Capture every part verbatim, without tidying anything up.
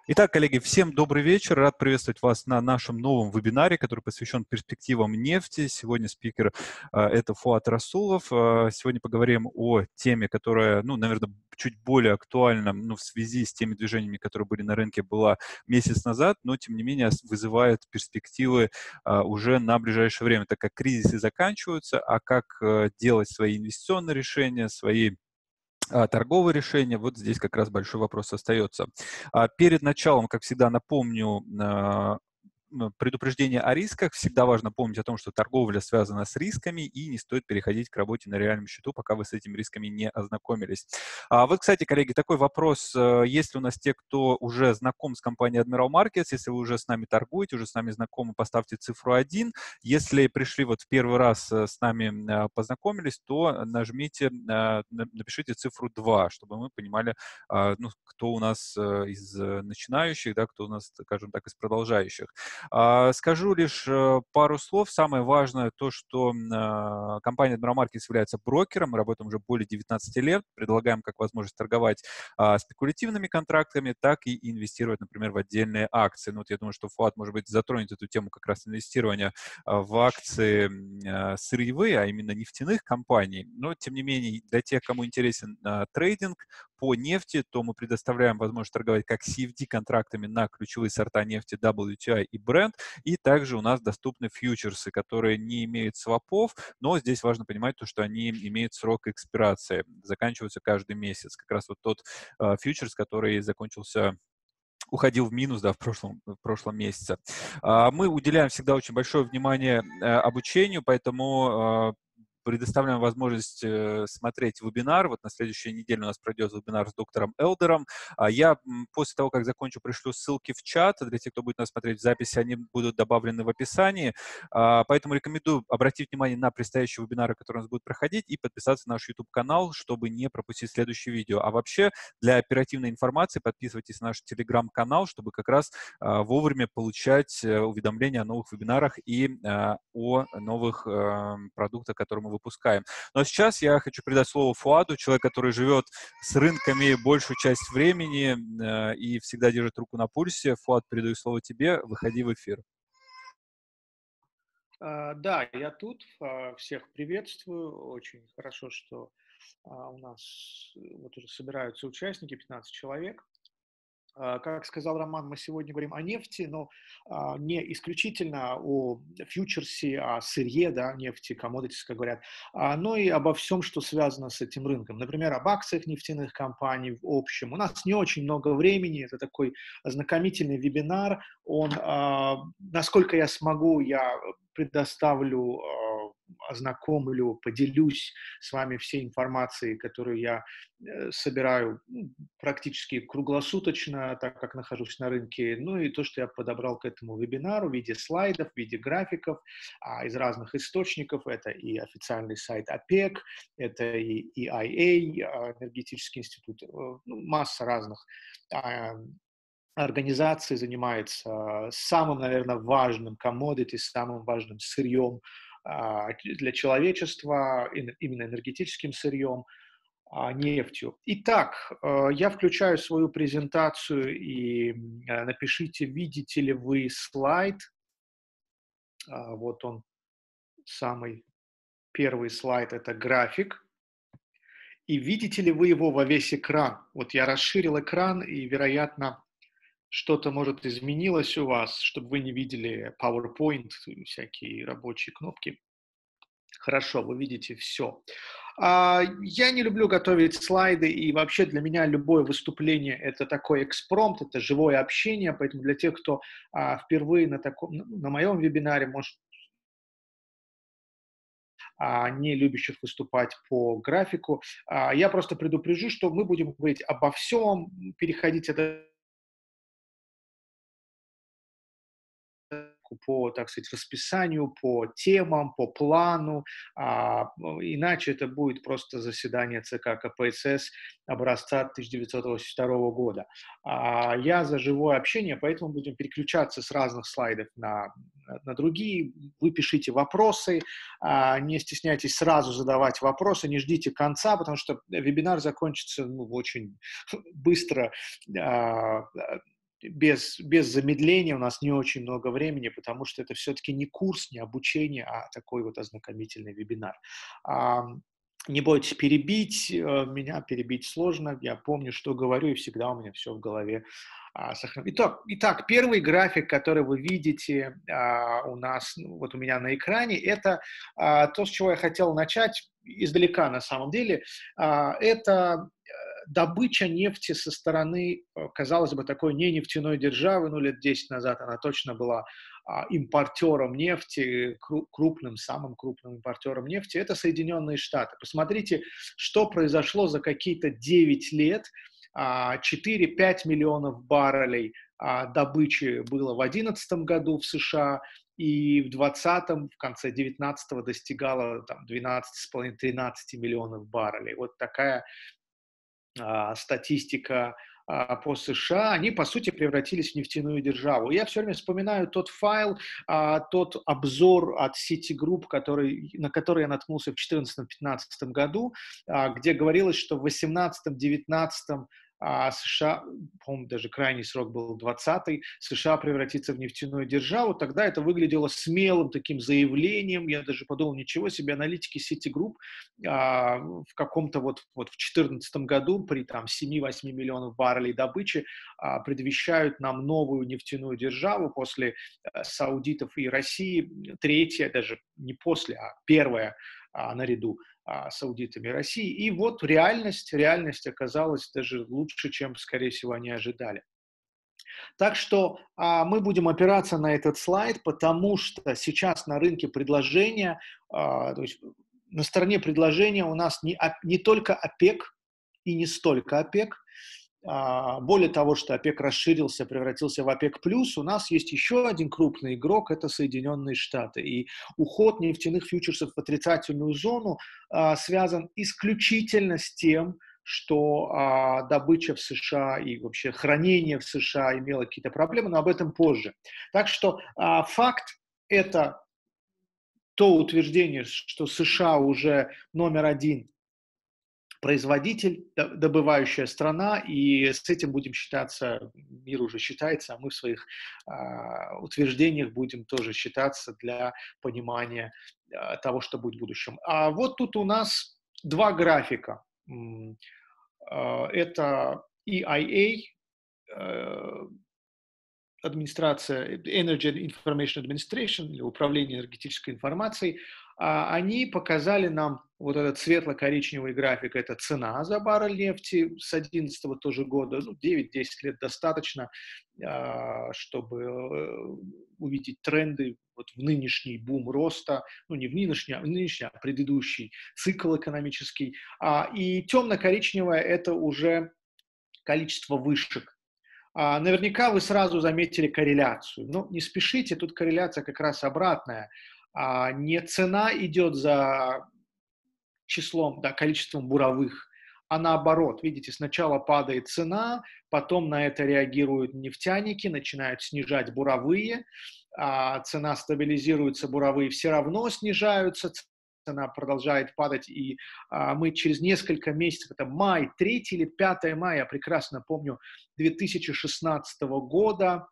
Итак, коллеги, всем добрый вечер. Рад приветствовать вас на нашем новом вебинаре, который посвящен перспективам нефти. Сегодня спикер а, это Фуат Расулов. А, Сегодня поговорим о теме, которая, ну, наверное, чуть более актуальна, ну, в связи с теми движениями, которые были на рынке, была месяц назад, но, тем не менее, ос- вызывает перспективы а, уже на ближайшее время, так как кризисы заканчиваются, а как э, делать свои инвестиционные решения, свои а, торговые решения, вот здесь как раз большой вопрос остается. А, Перед началом, как всегда, напомню, а, м, предупреждение о рисках. Всегда важно помнить о том, что торговля связана с рисками, и не стоит переходить к работе на реальном счету, пока вы с этими рисками не ознакомились. А вот, кстати, коллеги, такой вопрос. э, Есть ли у нас те, кто уже знаком с компанией Admiral Markets? Если вы уже с нами торгуете, уже с нами знакомы, поставьте цифру один. Если пришли вот в первый раз э, с нами э, познакомились, то нажмите, э, на- напишите цифру два, чтобы мы понимали, а, ну, кто у нас э, из э, начинающих, да, кто у нас, скажем так, из продолжающих. А, Скажу лишь э, пару слов. Самое важное то, что м, а, компания Admiral Markets является брокером. Мы работаем уже более девятнадцати лет. Предлагаем как возможность торговать а, спекулятивными контрактами, так и инвестировать, например, в отдельные акции. Ну, вот я думаю, что Фуат, может быть, затронет эту тему как раз инвестирования а, в акции м, а, сырьевые, а именно нефтяных компаний. Но, тем не менее, для тех, кому интересен а, трейдинг по нефти, то мы предоставляем возможность торговать как си эф ди-контрактами на ключевые сорта нефти дабл ю ти ай и Brent, и также у нас доступны фьючерсы, которые не имеют свопов, но здесь важно понимать то, что они имеют срок экспирации, заканчиваются каждый месяц. Как раз вот тот э, фьючерс, который закончился уходил в минус, да, в прошлом, в прошлом месяце. А, Мы уделяем всегда очень большое внимание э, обучению, поэтому э, предоставляем возможность э, смотреть вебинар. Вот на следующей неделе у нас пройдет вебинар с доктором Элдером. А Я м, после того, как закончу, пришлю ссылки в чат. Для тех, кто будет нас смотреть в записи, они будут добавлены в описании. А, Поэтому рекомендую обратить внимание на предстоящие вебинары, которые у нас будут проходить, и подписаться на наш YouTube-канал, чтобы не пропустить следующее видео. А вообще, для оперативной информации подписывайтесь на наш телеграм-канал, чтобы как раз а, вовремя получать э, уведомления о новых вебинарах и а, о новых э, продуктах, которые мы выпускаем. Ну а сейчас я хочу передать слово Фуаду, человек, который живет с рынками большую часть времени э, и всегда держит руку на пульсе. Фуад, передаю слово тебе, выходи в эфир. А, Да, я тут, а, всех приветствую. Очень хорошо, что а, у нас э, вот уже собираются участники, пятнадцать человек. А, Как сказал Роман, мы сегодня говорим о нефти, но а, не исключительно о фьючерсе, о сырье, да, нефти, commodities, как говорят, а, но и обо всем, что связано с этим рынком. Например, об акциях нефтяных компаний в общем. У нас не очень много времени, это такой ознакомительный вебинар. Он, а, насколько я смогу, я предоставлю, а, ознакомлю, поделюсь с вами всей информацией, которую я э, собираю ну, практически круглосуточно, так как нахожусь на рынке. Ну и то, что я подобрал к этому вебинару в виде слайдов, в виде графиков а, из разных источников. Это и официальный сайт ОПЕК, это и и ай эй, а, энергетический институт, э, ну, масса разных а, организаций занимается самым, наверное, важным commodity, самым важным сырьем а, для человечества, именно энергетическим сырьем, а, нефтью. Итак, э, я включаю свою презентацию и э, напишите, видите ли вы слайд. А, Вот он, самый первый слайд, это график. И видите ли вы его во весь экран? Вот я расширил экран, и, вероятно, что-то, может, изменилось у вас, чтобы вы не видели PowerPoint, всякие рабочие кнопки. Хорошо, вы видите все. А, Я не люблю готовить слайды, и вообще для меня любое выступление — это такой экспромт, это живое общение, поэтому для тех, кто а, впервые на, таком, на моем вебинаре, может, а, не любящих выступать по графику, а, я просто предупрежу, что мы будем говорить обо всем, переходить это по, так сказать, расписанию, по темам, по плану, а, ну, иначе это будет просто заседание ЦК КПСС образца тысяча девятьсот восемьдесят второго года. А, я за живое общение, поэтому будем переключаться с разных слайдов на, на другие. Вы пишите вопросы, а, не стесняйтесь сразу задавать вопросы, не ждите конца, потому что вебинар закончится ну, очень быстро. А, без, без замедления, у нас не очень много времени, потому что это все-таки не курс, не обучение, а такой вот ознакомительный вебинар. А, не бойтесь перебить, э, меня перебить сложно, я помню, что говорю, и всегда у меня все в голове а, сохранено. Итак, итак, первый график, который вы видите а, у нас, ну, вот у меня на экране, это а, то, с чего я хотел начать издалека на самом деле. А, это добыча нефти со стороны, казалось бы, такой не нефтяной державы, ну, лет десять назад она точно была а, импортером нефти, крупным, самым крупным импортером нефти, это Соединенные Штаты. Посмотрите, что произошло за какие-то девять лет. четыре-пять миллионов баррелей а, добычи было в две тысячи одиннадцатом году в США, и в двадцатом, в конце девятнадцатого достигало там, двенадцать с половиной - тринадцать миллионов баррелей. Вот такая а, статистика а, по США, они, по сути, превратились в нефтяную державу. Я все время вспоминаю тот файл, а, тот обзор от Citigroup, который, на который я наткнулся в две тысячи четырнадцатом-пятнадцатом году, а, где говорилось, что в восемнадцатом-девятнадцатом а США, по-моему, даже крайний срок был двадцатый, США превратится в нефтяную державу. Тогда это выглядело смелым таким заявлением. Я даже подумал, ничего себе, аналитики Citigroup а, в каком-то вот, вот в две тысячи четырнадцатом году при там семи-восьми миллионов баррелей добычи а, предвещают нам новую нефтяную державу после а, саудитов и России. Третья, даже не после, а первая а, наряду а, саудитами России. И вот реальность, реальность оказалась даже лучше, чем, скорее всего, они ожидали. Так что а, мы будем опираться на этот слайд, потому что сейчас на рынке предложения, а, то есть на стороне предложения у нас не, не только ОПЕК и не столько ОПЕК. А, более того, что ОПЕК расширился, превратился в ОПЕК+, у нас есть еще один крупный игрок, это Соединенные Штаты. И уход нефтяных фьючерсов в отрицательную зону а, связан исключительно с тем, что а, добыча в США и вообще хранение в США имело какие-то проблемы, но об этом позже. Так что а, факт – это то утверждение, что США уже номер один производитель, добывающая страна, и с этим будем считаться, мир уже считается, а мы в своих а, утверждениях будем тоже считаться для понимания а, того, что будет в будущем. А вот тут у нас два графика. А, это и ай эй, администрация, Energy Information Administration, или Управление энергетической информацией, они показали нам вот этот светло-коричневый график, это цена за баррель нефти с две тысячи одиннадцатого тоже года, ну, девять-десять лет достаточно, чтобы увидеть тренды вот в нынешний бум роста, ну, не в нынешний, а в нынешний, а предыдущий цикл экономический. И темно-коричневое – это уже количество вышек. А, наверняка вы сразу заметили корреляцию. Но не спешите, тут корреляция как раз обратная. А, не цена идет за числом, да, количеством буровых, а наоборот. Видите, сначала падает цена, потом на это реагируют нефтяники, начинают снижать буровые, а, цена стабилизируется, буровые все равно снижаются, цена продолжает падать, и а, мы через несколько месяцев, это май, третье или пятое мая, я прекрасно помню, две тысячи шестнадцатого года,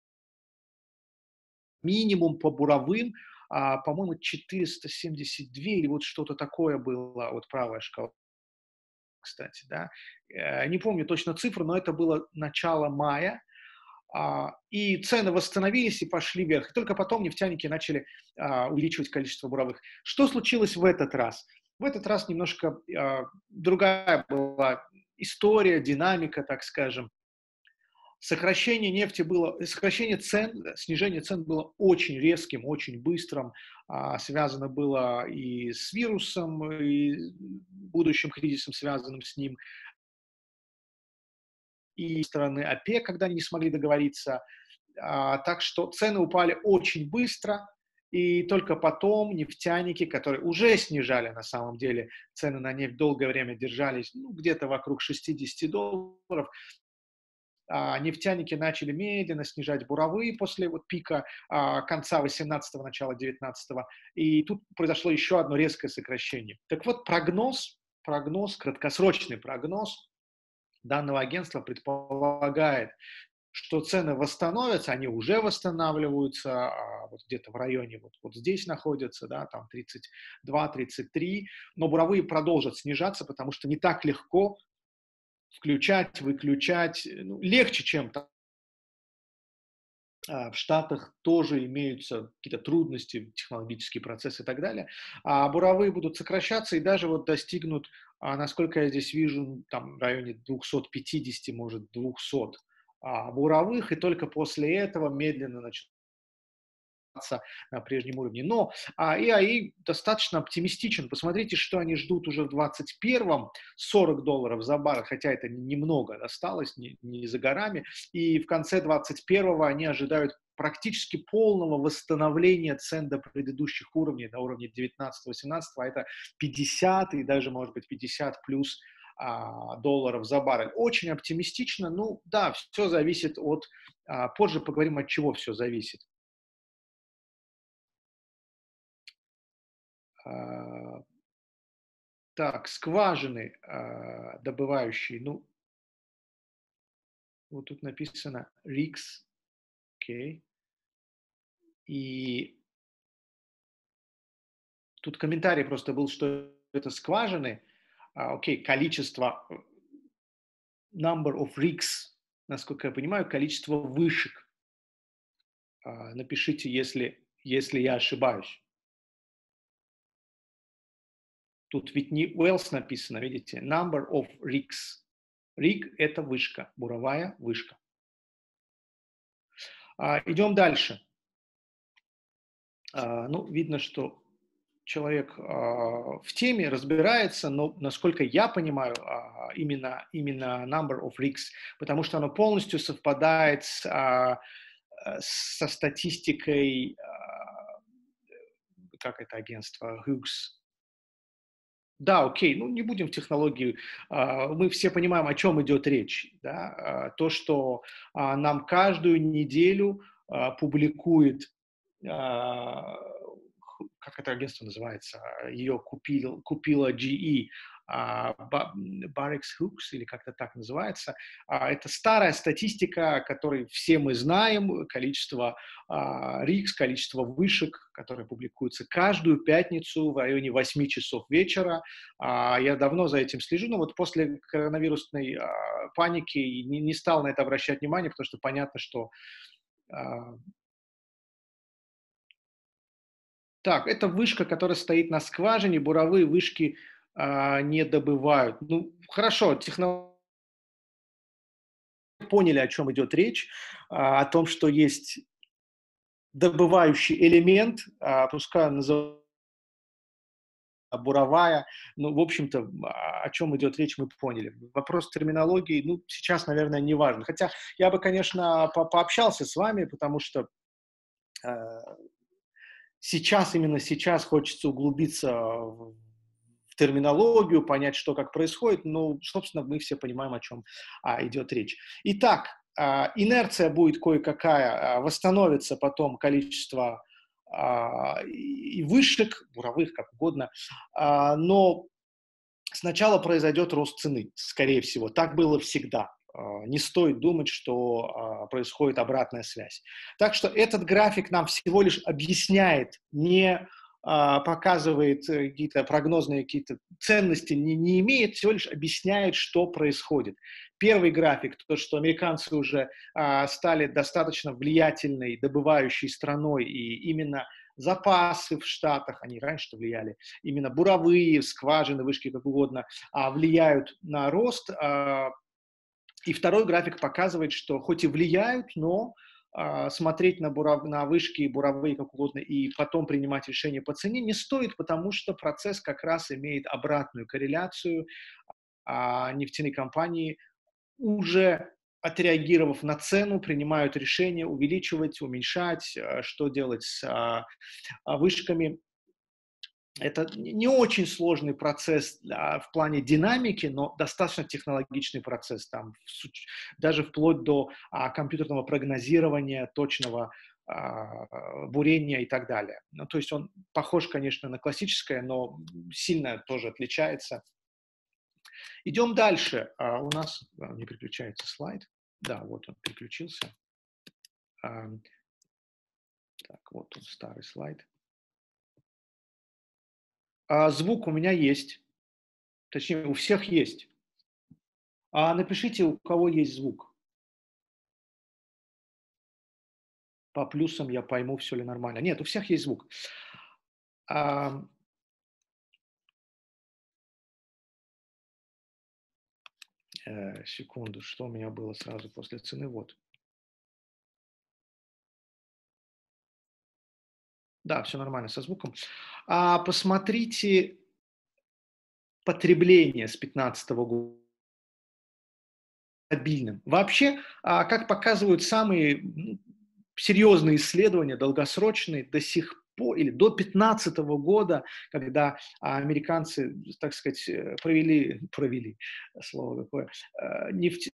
минимум по буровым, а, по-моему, четыреста семьдесят два или вот что-то такое было, вот правая шкала, кстати, да, э, не помню точно цифру, но это было начало мая, а, и цены восстановились и пошли вверх. И только потом нефтяники начали а, увеличивать количество буровых. Что случилось в этот раз? В этот раз немножко а, другая была история, динамика, так скажем. Сокращение нефти было, сокращение цен, снижение цен было очень резким, очень быстрым. А, связано было и с вирусом, и будущим кризисом, связанным с ним, и стороны ОПЕК, когда они не смогли договориться. А, так что цены упали очень быстро, и только потом нефтяники, которые уже снижали на самом деле цены на нефть, долгое время держались ну, где-то вокруг шестидесяти долларов, а, нефтяники начали медленно снижать буровые после вот пика а, конца восемнадцатого, начала девятнадцатого, и тут произошло еще одно резкое сокращение. Так вот, прогноз, прогноз, краткосрочный прогноз данного агентства предполагает, что цены восстановятся, они уже восстанавливаются, а, вот где-то в районе вот, вот здесь находятся, да, там тридцать два тридцать три, но буровые продолжат снижаться, потому что не так легко включать, выключать, ну, легче, чем там а, в Штатах тоже имеются какие-то трудности, технологические процессы и так далее, а буровые будут сокращаться и даже вот достигнут, а, насколько я здесь вижу, там в районе двухсот пятидесяти, может, двухсот а, буровых, и только после этого медленно начнут на прежнем уровне. Но а, и эй ай достаточно оптимистичен. Посмотрите, что они ждут уже в двадцать первом. сорок долларов за баррель, хотя это немного осталось, не, не за горами. И в конце двадцать первого они ожидают практически полного восстановления цен до предыдущих уровней, до уровня девятнадцатого-восемнадцатого, а это пятьдесят и даже, может быть, пятьдесят плюс а, долларов за баррель. Очень оптимистично. Ну да, все зависит от... А, позже поговорим, от чего все зависит. А, так, скважины а, добывающие, ну, вот тут написано рикс, окей, и тут комментарий просто был, что это скважины, а, окей, количество, number of rigs, насколько я понимаю, количество вышек. А, напишите, если, если я ошибаюсь. Тут ведь не wells написано, видите, number of rigs. Rig – это вышка, буровая вышка. А, идем дальше. А, ну, видно, что человек а, в теме разбирается, но, насколько я понимаю, а, именно, именно number of rigs, потому что оно полностью совпадает с, а, со статистикой, а, как это агентство, Hughes. Да, окей, ну не будем в технологии, а, мы все понимаем, о чем идет речь. Да? А, то, что а, нам каждую неделю а, публикует, а, как это агентство называется, ее купил, купила джи и, а, Barrix Hooks, или как-то так называется. А, это старая статистика, которой все мы знаем, количество а, рикс, количество вышек, которые публикуются каждую пятницу в районе восьми часов вечера. А, я давно за этим слежу, но вот после коронавирусной а, паники не, не стал на это обращать внимание, потому что понятно, что а, так, это вышка, которая стоит на скважине, буровые вышки а, не добывают. Ну, хорошо, технологии поняли, о чем идет речь, а, о том, что есть добывающий элемент, а, пускай он называется буровая, ну, в общем-то, а, о чем идет речь, мы поняли. Вопрос терминологии, ну, сейчас, наверное, не важно. Хотя я бы, конечно, по пообщался с вами, потому что э, сейчас, именно сейчас хочется углубиться в в терминологию, понять, что как происходит, но, собственно, мы все понимаем, о чем а, идет речь. Итак, а, инерция будет кое-какая, а, восстановится потом количество а, и вышек, буровых, как угодно, а, но сначала произойдет рост цены, скорее всего. Так было всегда. А, не стоит думать, что а, происходит обратная связь. Так что этот график нам всего лишь объясняет, не а, показывает э, какие-то прогнозные какие-то ценности, не, не имеет, всего лишь объясняет, что происходит. Первый график, то, что американцы уже а, стали достаточно влиятельной, добывающей страной, и именно запасы в Штатах, они раньше влияли, именно буровые, скважины, вышки, как угодно, а, влияют на рост. А, и второй график показывает, что хоть и влияют, но а, смотреть на, буров, на вышки, буровые, как угодно, и потом принимать решение по цене не стоит, потому что процесс как раз имеет обратную корреляцию. А нефтяные компании, уже отреагировав на цену, принимают решение увеличивать, уменьшать, а, что делать с а, а, вышками. Это не очень сложный процесс а, в плане динамики, но достаточно технологичный процесс, там, даже вплоть до а, компьютерного прогнозирования, точного а, бурения и так далее. Ну, то есть он похож, конечно, на классическое, но сильно тоже отличается. Идем дальше. А, у нас а, не переключается слайд. Да, вот он переключился. А, так, вот он, старый слайд. А, звук у меня есть. Точнее, у всех есть. А напишите, у кого есть звук. По плюсам я пойму, все ли нормально. Нет, у всех есть звук. А, э, секунду, что у меня было сразу после цены? Вот. Да, все нормально со звуком. А, посмотрите потребление с пятнадцатого года стабильным. Вообще, а, как показывают самые ну, серьезные исследования, долгосрочные, до сих пор, или до пятнадцатого года, когда а, американцы, так сказать, э, провели, провели, слово какое, э, нефть,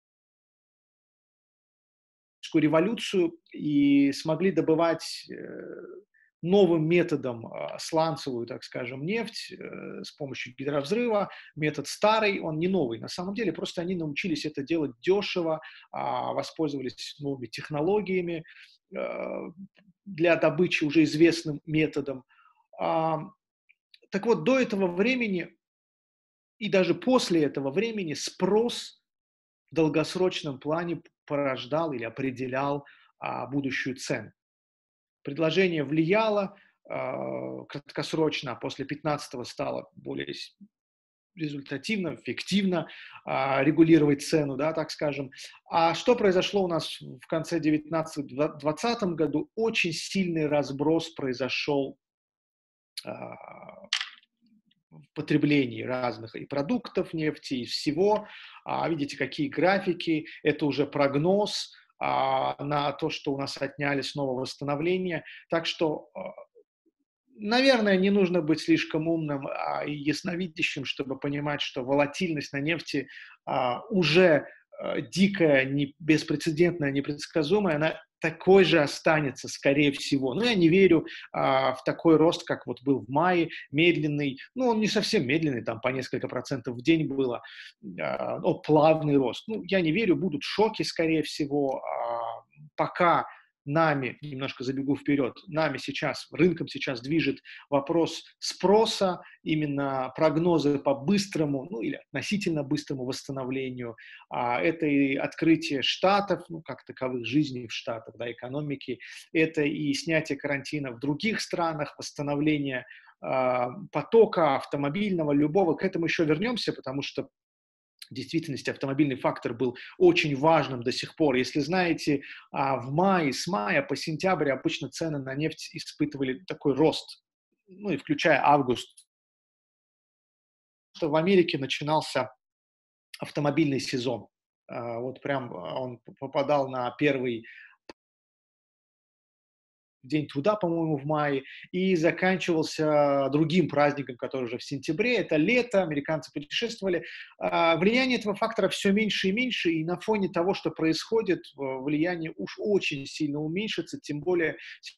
революцию и смогли добывать э, новым методом а, сланцевую, так скажем, нефть э, с помощью гидровзрыва. Метод старый, он не новый. На самом деле просто они научились это делать дешево, а, воспользовались новыми технологиями э, для добычи уже известным методом. А, так вот, до этого времени и даже после этого времени спрос в долгосрочном плане порождал или определял а, будущую цену. Предложение влияло а, краткосрочно, а после пятнадцатого стало более результативно, эффективно а, регулировать цену, да, так скажем. А что произошло у нас в конце девятнадцатом-двадцатом году? Очень сильный разброс произошел а, в потреблении разных и продуктов нефти, и всего. А, видите, какие графики, это уже прогноз а, на то, что у нас отняли снова восстановление. Так что, а, наверное, не нужно быть слишком умным а, и ясновидящим, чтобы понимать, что волатильность на нефти а, уже а, дикая, не, беспрецедентная, непредсказуемая, она такой же останется, скорее всего. Но я не верю а, в такой рост, как вот был в мае, медленный. Ну, он не совсем медленный, там по несколько процентов в день было, а, но плавный рост. Ну, я не верю, будут шоки, скорее всего. А, пока нами, немножко забегу вперед, нами сейчас, рынком сейчас движет вопрос спроса, именно прогнозы по быстрому, ну или относительно быстрому восстановлению. А, это и открытие штатов, ну как таковых, жизни в штатах, да, экономики, это и снятие карантина в других странах, восстановление а, потока автомобильного, любого. К этому еще вернемся, потому что в действительности автомобильный фактор был очень важным до сих пор. Если знаете, а, в мае, с мая по сентябрь обычно цены на нефть испытывали такой рост, ну и включая август. В Америке начинался автомобильный сезон. А, Вот прям а, он попадал на первый День труда, по-моему, в мае, и заканчивался другим праздником, который уже в сентябре. Это лето, американцы путешествовали. А, влияние этого фактора все меньше и меньше, и на фоне того, что происходит, влияние уж очень сильно уменьшится, тем более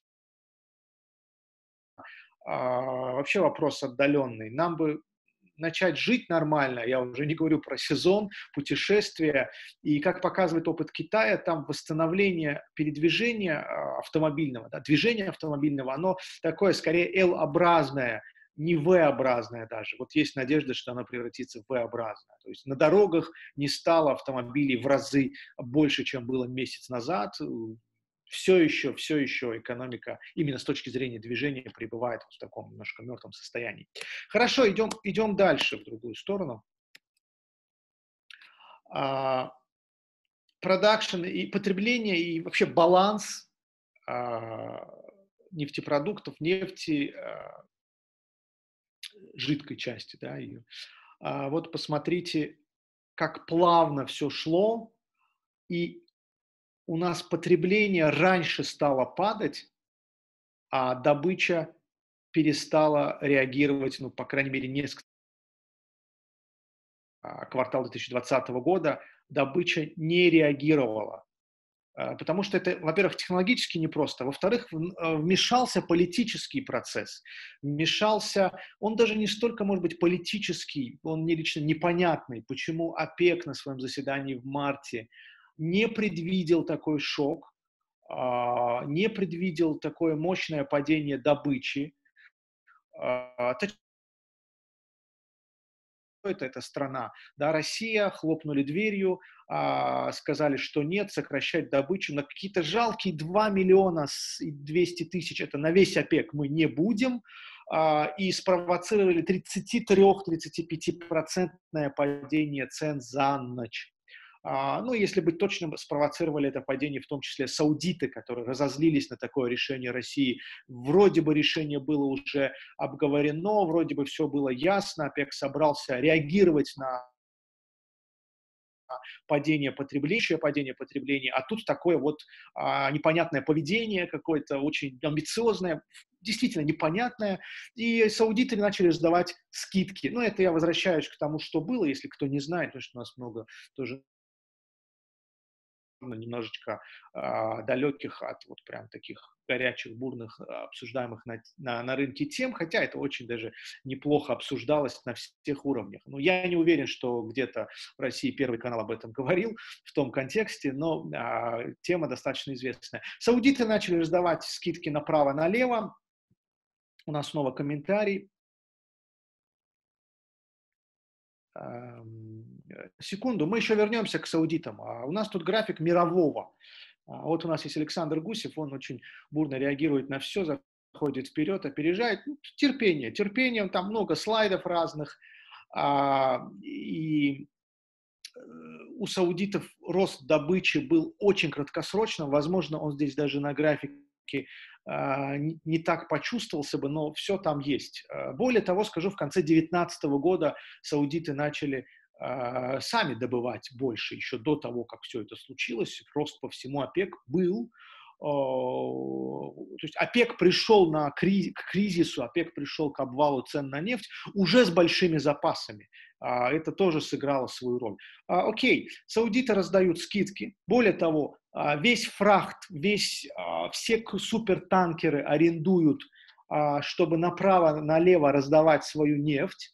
а, вообще вопрос отдаленный. Нам бы начать жить нормально, я уже не говорю про сезон, путешествия, и как показывает опыт Китая, там восстановление передвижения а, автомобильного, да, движения автомобильного, оно такое скорее L-образное, не V-образное даже. Вот есть надежда, что оно превратится в V-образное. То есть на дорогах не стало автомобилей в разы больше, чем было месяц назад. Все еще, все еще экономика именно с точки зрения движения пребывает в таком немножко мертвом состоянии. Хорошо, идем, идем дальше в другую сторону. А, продакшн и потребление, и вообще баланс а, нефтепродуктов, нефти, а, жидкой части, да, ее. А, вот посмотрите, как плавно все шло, и у нас потребление раньше стало падать, а добыча перестала реагировать, ну, по крайней мере, несколько а, квартал две тысячи двадцатого года добыча не реагировала. А, Потому что это, во-первых, технологически непросто, во-вторых, в- а, вмешался политический процесс, вмешался, он даже не столько, может быть, политический, он мне лично непонятный, почему ОПЕК на своем заседании в марте не предвидел такой шок, а, не предвидел такое мощное падение добычи. А, это эта страна, да, Россия, хлопнули дверью, а, сказали, что нет, сокращать добычу на какие-то жалкие два миллиона двести тысяч, это на весь ОПЕК мы не будем, а, и спровоцировали тридцать-тридцать пять процентное падение цен за ночь. А, ну, если быть точным, спровоцировали это падение в том числе саудиты, которые разозлились на такое решение России. Вроде бы решение было уже обговорено, вроде бы все было ясно, ОПЕК собрался реагировать на падение потребления, падение потребления, а тут такое вот а, непонятное поведение какое-то, очень амбициозное, действительно непонятное, и саудиты начали сдавать скидки. Ну, это я возвращаюсь к тому, что было, если кто не знает, потому что у нас много тоже немножечко а, далеких от вот прям таких горячих, бурных, а, обсуждаемых на, на, на рынке тем, хотя это очень даже неплохо обсуждалось на всех уровнях. Но я не уверен, что где-то в России Первый канал об этом говорил в том контексте, но а, тема достаточно известная. Саудиты начали раздавать скидки направо-налево. У нас снова комментарий. Секунду, мы еще вернемся к саудитам. А у нас тут график мирового. А вот у нас есть Александр Гусев, он очень бурно реагирует на все, заходит вперед, опережает. Ну, терпение, терпение, там много слайдов разных. А, и у саудитов рост добычи был очень краткосрочным. Возможно, он здесь даже на графике Uh, не, не так почувствовался бы, но все там есть. Uh, более того, скажу, в конце две тысячи девятнадцатого года саудиты начали uh, сами добывать больше, еще до того, как все это случилось. Рост по всему ОПЕК был. Uh, то есть ОПЕК пришел на криз, к кризису, ОПЕК пришел к обвалу цен на нефть уже с большими запасами. Uh, это тоже сыграло свою роль. Uh, окей, саудиты раздают скидки. Более того, весь фрахт, весь, все супертанкеры арендуют, чтобы направо-налево раздавать свою нефть.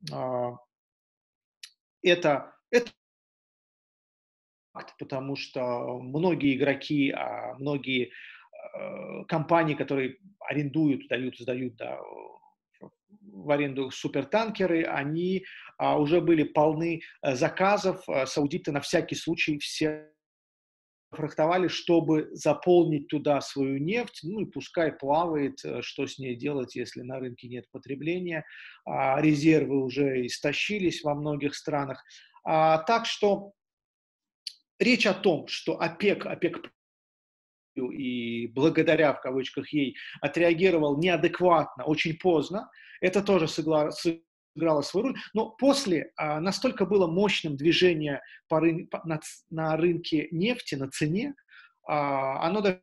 Это, это факт, потому что многие игроки, многие компании, которые арендуют, дают, сдают, да, в аренду супертанкеры, они уже были полны заказов. Саудиты на всякий случай все фрахтовали, чтобы заполнить туда свою нефть, ну и пускай плавает, что с ней делать, если на рынке нет потребления, а, резервы уже истощились во многих странах. А, так что речь о том, что ОПЕК, ОПЕК и благодаря, в кавычках, ей отреагировал неадекватно, очень поздно, это тоже сыграло, сыграло свою роль. Но после а, настолько было мощным движение по рын, по, на, на рынке нефти, на цене, а, оно даже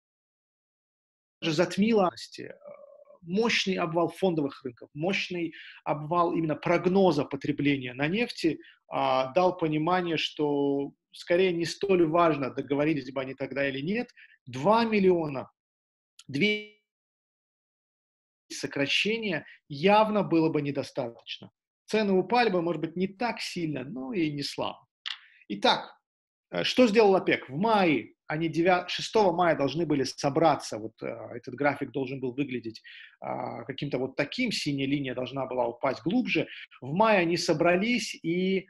затмило мощный обвал фондовых рынков, мощный обвал именно прогноза потребления на нефти а, дал понимание, что скорее не столь важно, договорились бы они тогда или нет, два миллиона, две сокращения явно было бы недостаточно. Цены упали бы, может быть, не так сильно, но и не слабо. Итак, что сделал ОПЕК? В мае, они шестого мая должны были собраться, вот этот график должен был выглядеть каким-то вот таким, синяя линия должна была упасть глубже. В мае они собрались и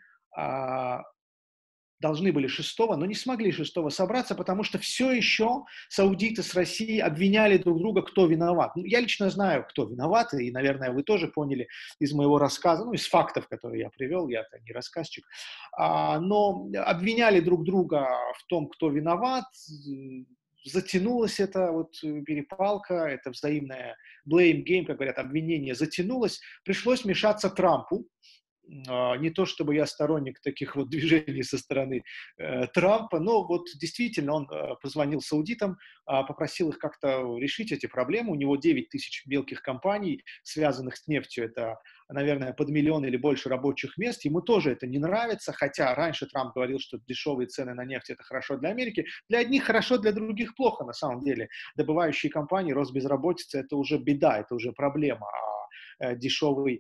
должны были шестого, но не смогли шестого собраться, потому что все еще саудиты с Россией обвиняли друг друга, кто виноват. Ну, я лично знаю, кто виноват, и, наверное, вы тоже поняли из моего рассказа, ну, из фактов, которые я привел, я-то не рассказчик, а, но обвиняли друг друга в том, кто виноват, затянулась эта вот перепалка, это взаимная blame game, как говорят, обвинение затянулось, пришлось вмешаться Трампу. Не то чтобы я сторонник таких вот движений со стороны э, Трампа, но вот действительно он э, позвонил саудитам, э, попросил их как-то решить эти проблемы. У него девять тысяч мелких компаний, связанных с нефтью. Это, наверное, под миллион или больше рабочих мест. Ему тоже это не нравится, хотя раньше Трамп говорил, что дешевые цены на нефть – это хорошо для Америки. Для одних хорошо, для других плохо на самом деле. Добывающие компании, рост безработицы – это уже беда, это уже проблема. А э, дешевый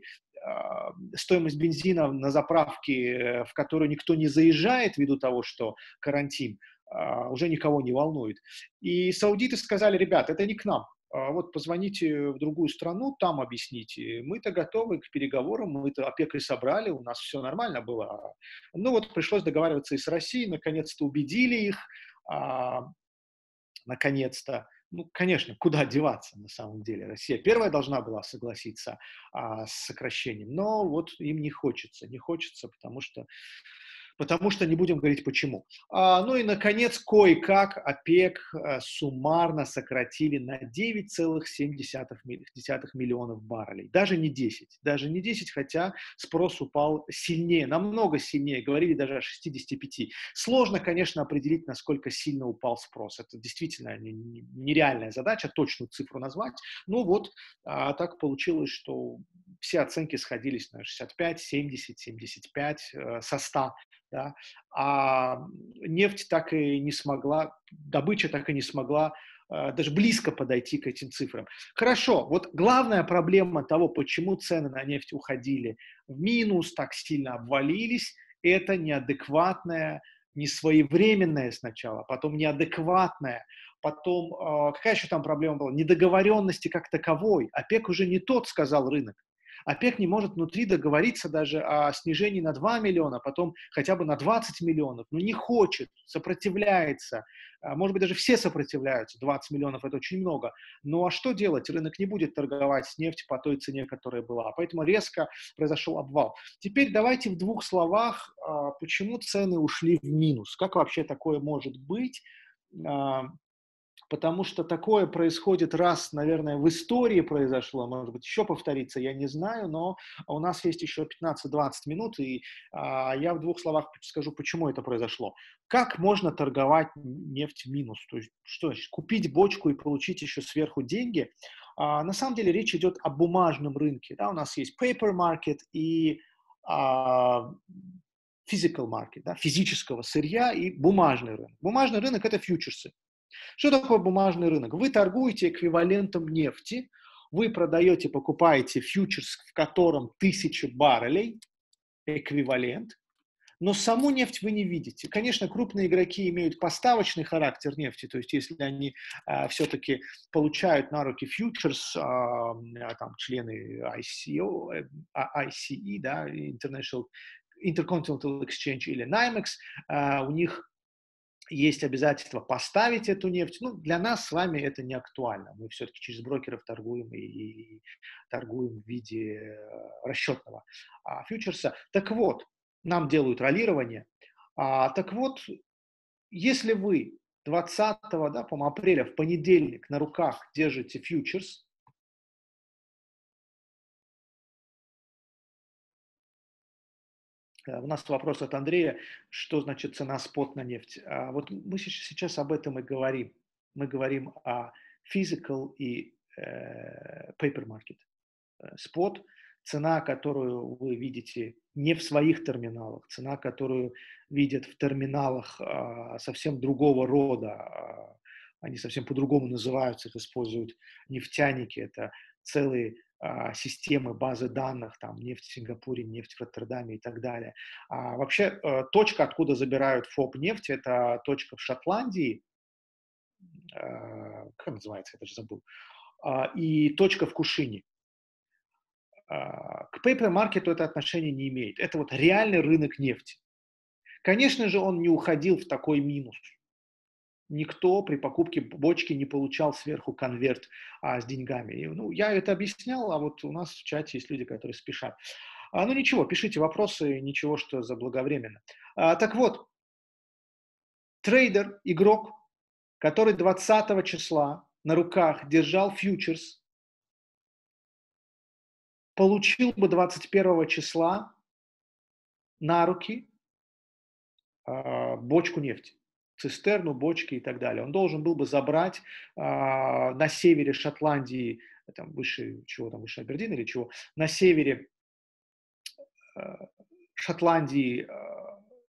стоимость бензина на заправке, в которую никто не заезжает ввиду того, что карантин, уже никого не волнует. И саудиты сказали: ребят, это не к нам. Вот позвоните в другую страну, там объясните. Мы-то готовы к переговорам, мы-то ОПЕК и собрали, у нас все нормально было. Ну вот пришлось договариваться и с Россией, наконец-то убедили их, а, наконец-то. Ну, конечно, куда деваться на самом деле? Россия первая должна была согласиться а, с сокращением, но вот им не хочется, не хочется, потому что Потому что не будем говорить почему. А, ну и, наконец, кое-как ОПЕК а, суммарно сократили на девять целых семь десятых миллионов баррелей. Даже не десять. Даже не десять, хотя спрос упал сильнее, намного сильнее. Говорили даже о шестидесяти пяти. Сложно, конечно, определить, насколько сильно упал спрос. Это действительно нереальная задача, точную цифру назвать. Ну вот, а, так получилось, что все оценки сходились на шестьдесят пять, семьдесят, семьдесят пять э, со ста. Да, а нефть так и не смогла, добыча так и не смогла э, даже близко подойти к этим цифрам. Хорошо, вот главная проблема того, почему цены на нефть уходили в минус, так сильно обвалились, это неадекватная, несвоевременная сначала, потом неадекватная, потом, э, какая еще там проблема была, недоговоренности как таковой. ОПЕК уже не тот, сказал рынок. ОПЕК не может внутри договориться даже о снижении на два миллиона, потом хотя бы на двадцать миллионов, но не хочет, сопротивляется. Может быть, даже все сопротивляются, двадцать миллионов – это очень много. Ну а что делать? Рынок не будет торговать с нефтью по той цене, которая была. Поэтому резко произошел обвал. Теперь давайте в двух словах, почему цены ушли в минус. Как вообще такое может быть? Потому что такое происходит раз, наверное, в истории произошло, может быть, еще повторится, я не знаю, но у нас есть еще пятнадцать-двадцать минут, и а, я в двух словах скажу, почему это произошло. Как можно торговать нефть в минус? То есть, что значит, купить бочку и получить еще сверху деньги? А, на самом деле речь идет о бумажном рынке. Да? У нас есть paper market и а, physical market, да? Физического сырья и бумажный рынок. Бумажный рынок – это фьючерсы. Что такое бумажный рынок? Вы торгуете эквивалентом нефти, вы продаете, покупаете фьючерс, в котором тысяча баррелей, эквивалент, но саму нефть вы не видите. Конечно, крупные игроки имеют поставочный характер нефти, то есть если они а, все-таки получают на руки фьючерс, а, там, члены ай си о, ай си и, да, International Intercontinental Exchange или наймекс, а, у них есть обязательство поставить эту нефть. Ну, для нас с вами это не актуально. Мы все-таки через брокеров торгуем и, и торгуем в виде э, расчетного а, фьючерса. Так вот, нам делают роллирование. А, так вот, если вы двадцатого, да, по-моему, апреля в понедельник на руках держите фьючерс, у нас вопрос от Андрея, что значит цена спот на нефть. А вот мы сейчас об этом и говорим. Мы говорим о physical и э, paper market. Спот – цена, которую вы видите не в своих терминалах, цена, которую видят в терминалах а, совсем другого рода. А, они совсем по-другому называются, их используют нефтяники. Это целые а, системы, базы данных, там, нефть в Сингапуре, нефть в Роттердаме и так далее. А, вообще, а, точка, откуда забирают ФОБ нефть, это точка в Шотландии, а, как называется, я даже забыл, а, и точка в Кушине. К пейпер-маркету это отношение не имеет. Это вот реальный рынок нефти. Конечно же, он не уходил в такой минус. Никто при покупке бочки не получал сверху конверт а, с деньгами. И, ну, я это объяснял, а вот у нас в чате есть люди, которые спешат. А, ну ничего, пишите вопросы, ничего, что заблаговременно. А, так вот, трейдер, игрок, который двадцатого числа на руках держал фьючерс, получил бы двадцать первого числа на руки э, бочку нефти, цистерну, бочки и так далее. Он должен был бы забрать э, на севере Шотландии, там выше, чего там, выше Абердина или чего, на севере э, Шотландии э,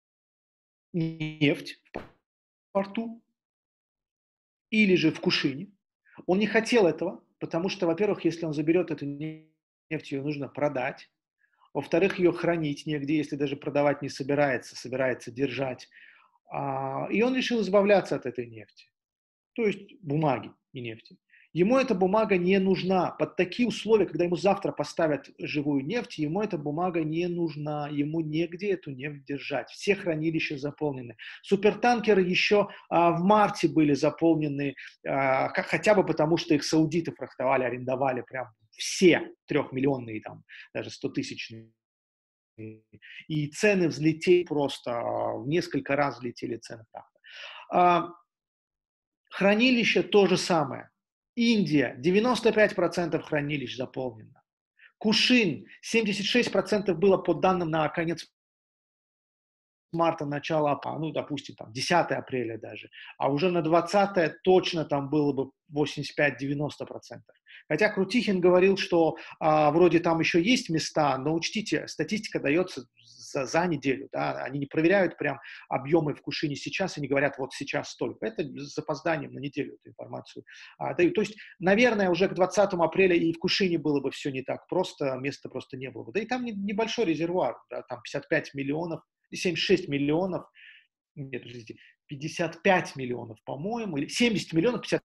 нефть в порту или же в Кушине. Он не хотел этого, потому что, во-первых, если он заберет эту нефть, ее нужно продать. во-вторых, ее хранить негде, если даже продавать не собирается, собирается держать. А, и он решил избавляться от этой нефти, то есть бумаги и нефти. Ему эта бумага не нужна. Под такие условия, когда ему завтра поставят живую нефть, ему эта бумага не нужна. Ему негде эту нефть держать. Все хранилища заполнены. Супертанкеры еще а, в марте были заполнены, а, как, хотя бы потому, что их саудиты фрахтовали, арендовали прям все трехмиллионные, там, даже стотысячные. И цены взлетели просто, а, в несколько раз взлетели цены фрахта. А, хранилище то же самое. Индия, девяносто пять процентов хранилищ заполнено. Кушин, семьдесят шесть процентов было по данным на конец марта, начало, ну, допустим, там, десятое апреля даже. А уже на двадцатое точно там было бы восемьдесят пять - девяносто процентов. Хотя Крутихин говорил, что а, вроде там еще есть места, но учтите, статистика дается за, за неделю. Да? Они не проверяют прям объемы в Кушине сейчас и не говорят, вот сейчас столько. Это с запозданием на неделю эту информацию а, дают. То есть, наверное, уже к двадцатому апреля и в Кушине было бы все не так просто, места просто не было бы. Да и там не, небольшой резервуар, да? Там пятьдесят пять миллионов, семьдесят шесть миллионов, нет, подождите, пятьдесят пять миллионов, по-моему, или семьдесят миллионов, пятьдесят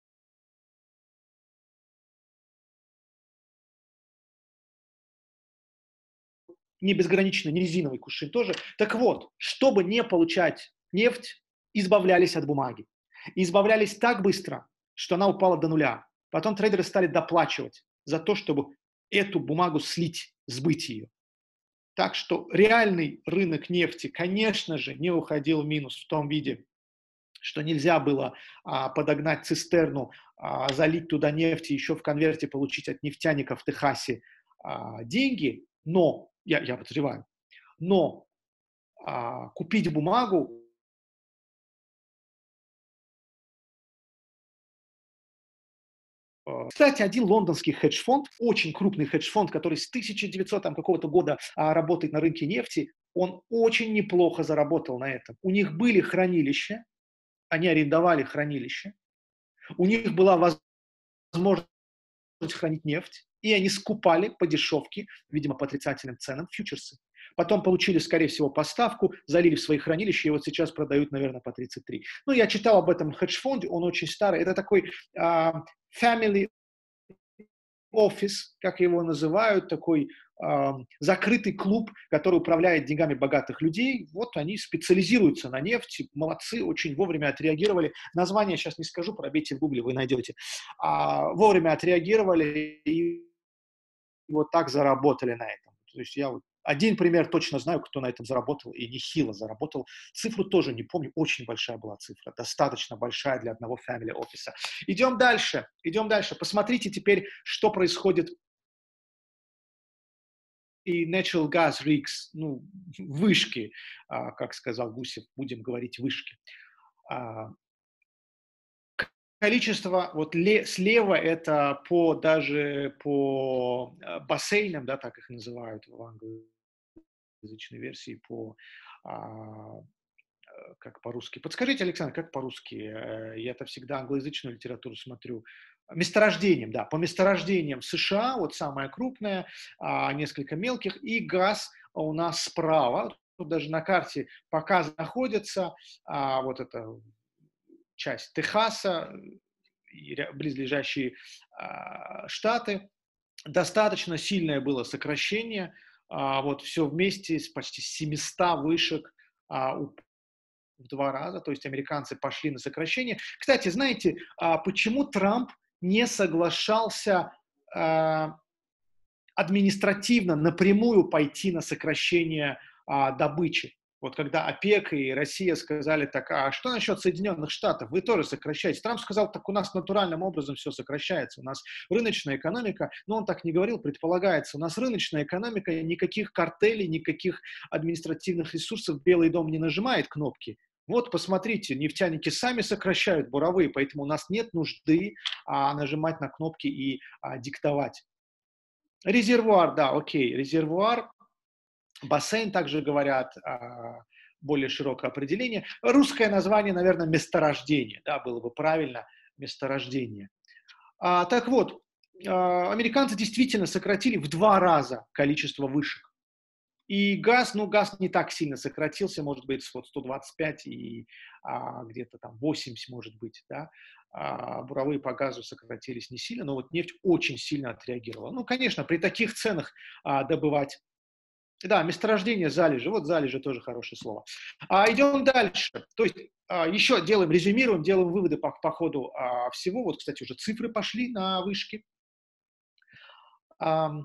не безгранично, не резиновый Кушин тоже. Так вот, чтобы не получать нефть, избавлялись от бумаги. И избавлялись так быстро, что она упала до нуля. Потом трейдеры стали доплачивать за то, чтобы эту бумагу слить, сбыть ее. Так что реальный рынок нефти, конечно же, не уходил в минус в том виде, что нельзя было а, подогнать цистерну, а, залить туда нефть и еще в конверте получить от нефтяников в Техасе а, деньги, но, я, я подозреваю, но а, купить бумагу. Кстати, один лондонский хедж-фонд, очень крупный хедж-фонд, который с тысяча девятисотого какого-то года а, работает на рынке нефти, он очень неплохо заработал на этом. У них были хранилища, они арендовали хранилища, у них была возможность хранить нефть, и они скупали по дешевке, видимо, по отрицательным ценам, фьючерсы. Потом получили, скорее всего, поставку, залили в свои хранилища, и вот сейчас продают, наверное, по тридцать три. Ну, я читал об этом хедж-фонде, он очень старый. Это такой uh, family office, как его называют, такой э, закрытый клуб, который управляет деньгами богатых людей. Вот они специализируются на нефти, молодцы, очень вовремя отреагировали. Название сейчас не скажу, пробейте в гугле, вы найдете. А, вовремя отреагировали и вот так заработали на этом. То есть я вот один пример точно знаю, кто на этом заработал, и нехило заработал. Цифру тоже не помню, очень большая была цифра, достаточно большая для одного family office. Идем дальше, идем дальше. Посмотрите теперь, что происходит и natural gas rigs, ну, вышки, а, как сказал Гусев, будем говорить вышки. А, количество, вот ле, слева это по, даже по бассейнам, да, так их называют в Англии, язычной версии по, а, как по-русски. Подскажите, Александр, как по-русски? Я-то всегда англоязычную литературу смотрю. Месторождением, да, по месторождениям США, вот самое крупное, а, несколько мелких, и газ у нас справа, тут даже на карте пока находится, а, вот эта часть Техаса, и близлежащие а, штаты. Достаточно сильное было сокращение, а, вот все вместе с почти семьюстами вышек а, в два раза, то есть американцы пошли на сокращение. Кстати, знаете, а, почему Трамп не соглашался а, административно напрямую пойти на сокращение а, добычи? Вот когда ОПЕК и Россия сказали так, а что насчет Соединенных Штатов? Вы тоже сокращаете. Трамп сказал, так у нас натуральным образом все сокращается. У нас рыночная экономика, но он так не говорил, предполагается. У нас рыночная экономика, никаких картелей, никаких административных ресурсов Белый дом не нажимает кнопки. Вот, посмотрите, нефтяники сами сокращают буровые, поэтому у нас нет нужды а, нажимать на кнопки и а, диктовать. Резервуар, да, окей, резервуар. Бассейн также говорят, более широкое определение. Русское название, наверное, месторождение, да, было бы правильно, месторождение. А, так вот, американцы действительно сократили в два раза количество вышек. И газ, ну, газ не так сильно сократился, может быть, с вот сто двадцать пять и а, где-то там восемьдесят, может быть, да. А, буровые по газу сократились не сильно, но вот нефть очень сильно отреагировала. Ну, конечно, при таких ценах а, добывать. Да, месторождение, залежи. Вот залежи тоже хорошее слово. А, идем дальше. То есть а, еще делаем, резюмируем, делаем выводы по, по ходу а, всего. Вот, кстати, уже цифры пошли на вышке. А,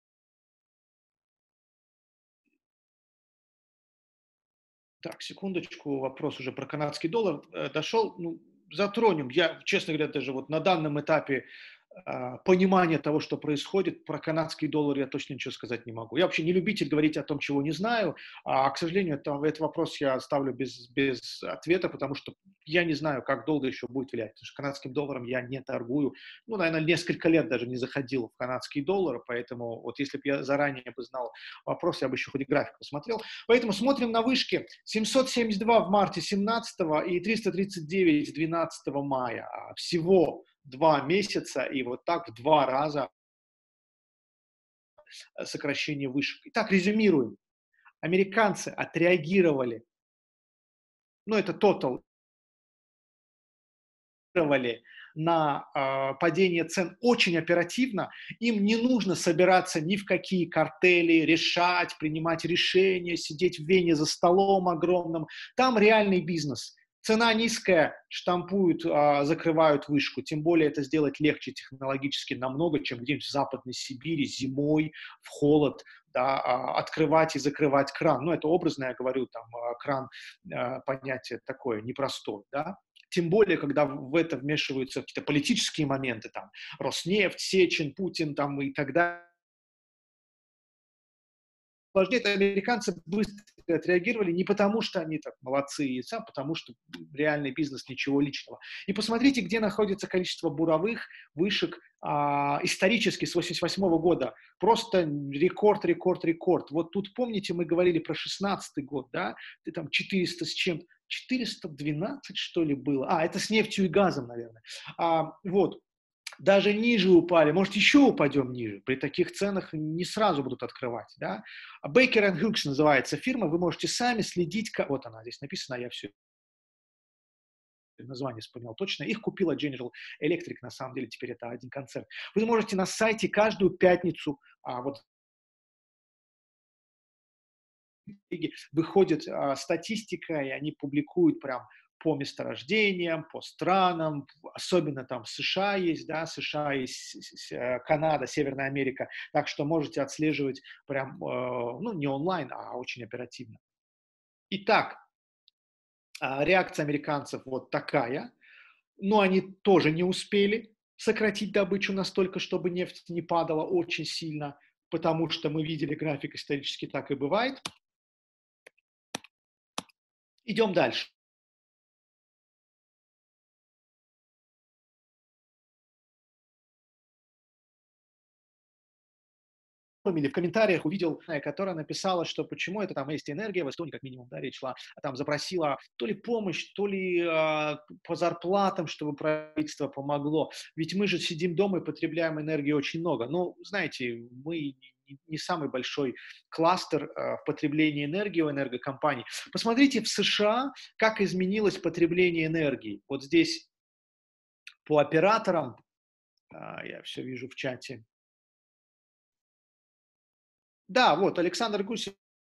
так, секундочку, вопрос уже про канадский доллар э, дошел. Ну, затронем. Я, честно говоря, даже вот на данном этапе а, понимания того, что происходит, про канадский доллар я точно ничего сказать не могу. Я вообще не любитель говорить о том, чего не знаю, а, к сожалению, это, этот вопрос я оставлю без, без ответа, потому что я не знаю, как долго еще будет влиять. Потому что канадским долларом я не торгую. Ну, наверное, несколько лет даже не заходил в канадский доллар, поэтому вот если бы я заранее бы знал вопрос, я бы еще хоть и график посмотрел. Поэтому смотрим на вышки. семьсот семьдесят два в марте семнадцатого и триста тридцать девять двенадцатого мая. А, всего два месяца, и вот так в два раза сокращение вышек. Итак, резюмируем. Американцы отреагировали, ну это total, на э, падение цен очень оперативно, им не нужно собираться ни в какие картели, решать, принимать решения, сидеть в Вене за столом огромным. Там реальный бизнес. Цена низкая, штампуют, э, закрывают вышку. Тем более это сделать легче технологически намного, чем где-нибудь в Западной Сибири зимой, в холод, да, э, открывать и закрывать кран. Ну, это образно я говорю, там, э, кран, э, понятие такое непростое, да. Тем более, когда в это вмешиваются какие-то политические моменты, там, Роснефть, Сечин, Путин, там, и так далее. Сложнее, американцы быстро отреагировали не потому, что они так молодцы и сам, потому что реальный бизнес, ничего личного. И посмотрите, где находится количество буровых вышек а, исторически с восемьдесят восьмого года. Просто рекорд, рекорд, рекорд. Вот тут, помните, мы говорили про шестнадцатый год, да? Ты там четыреста с чем-то, четыреста двенадцать, что ли, было? А, это с нефтью и газом, наверное. А, вот. Даже ниже упали, может, еще упадем ниже. При таких ценах не сразу будут открывать. Да? Baker энд Hughes называется фирма, вы можете сами следить. Вот она здесь написана, я все название вспоминал точно. Их купила General Electric, на самом деле теперь это один концерн. Вы можете на сайте каждую пятницу, а, вот выходит а, статистика, и они публикуют прям по месторождениям, по странам, особенно там США есть, да, США есть, Канада, Северная Америка, так что можете отслеживать прям, э, ну, не онлайн, а очень оперативно. Итак, э, реакция американцев вот такая, но они тоже не успели сократить добычу настолько, чтобы нефть не падала очень сильно, потому что мы видели график исторически, так и бывает. Идем дальше. Или в комментариях увидел, которая написала, что почему это там есть энергия, в Эстонии как минимум, да, речь шла, а там запросила то ли помощь, то ли э, по зарплатам, чтобы правительство помогло. Ведь мы же сидим дома и потребляем энергии очень много. Ну, знаете, мы не самый большой кластер э, в потреблении энергии у энергокомпаний. Посмотрите в США, как изменилось потребление энергии. Вот здесь по операторам, э, я все вижу в чате. Да, вот Александр Гусев.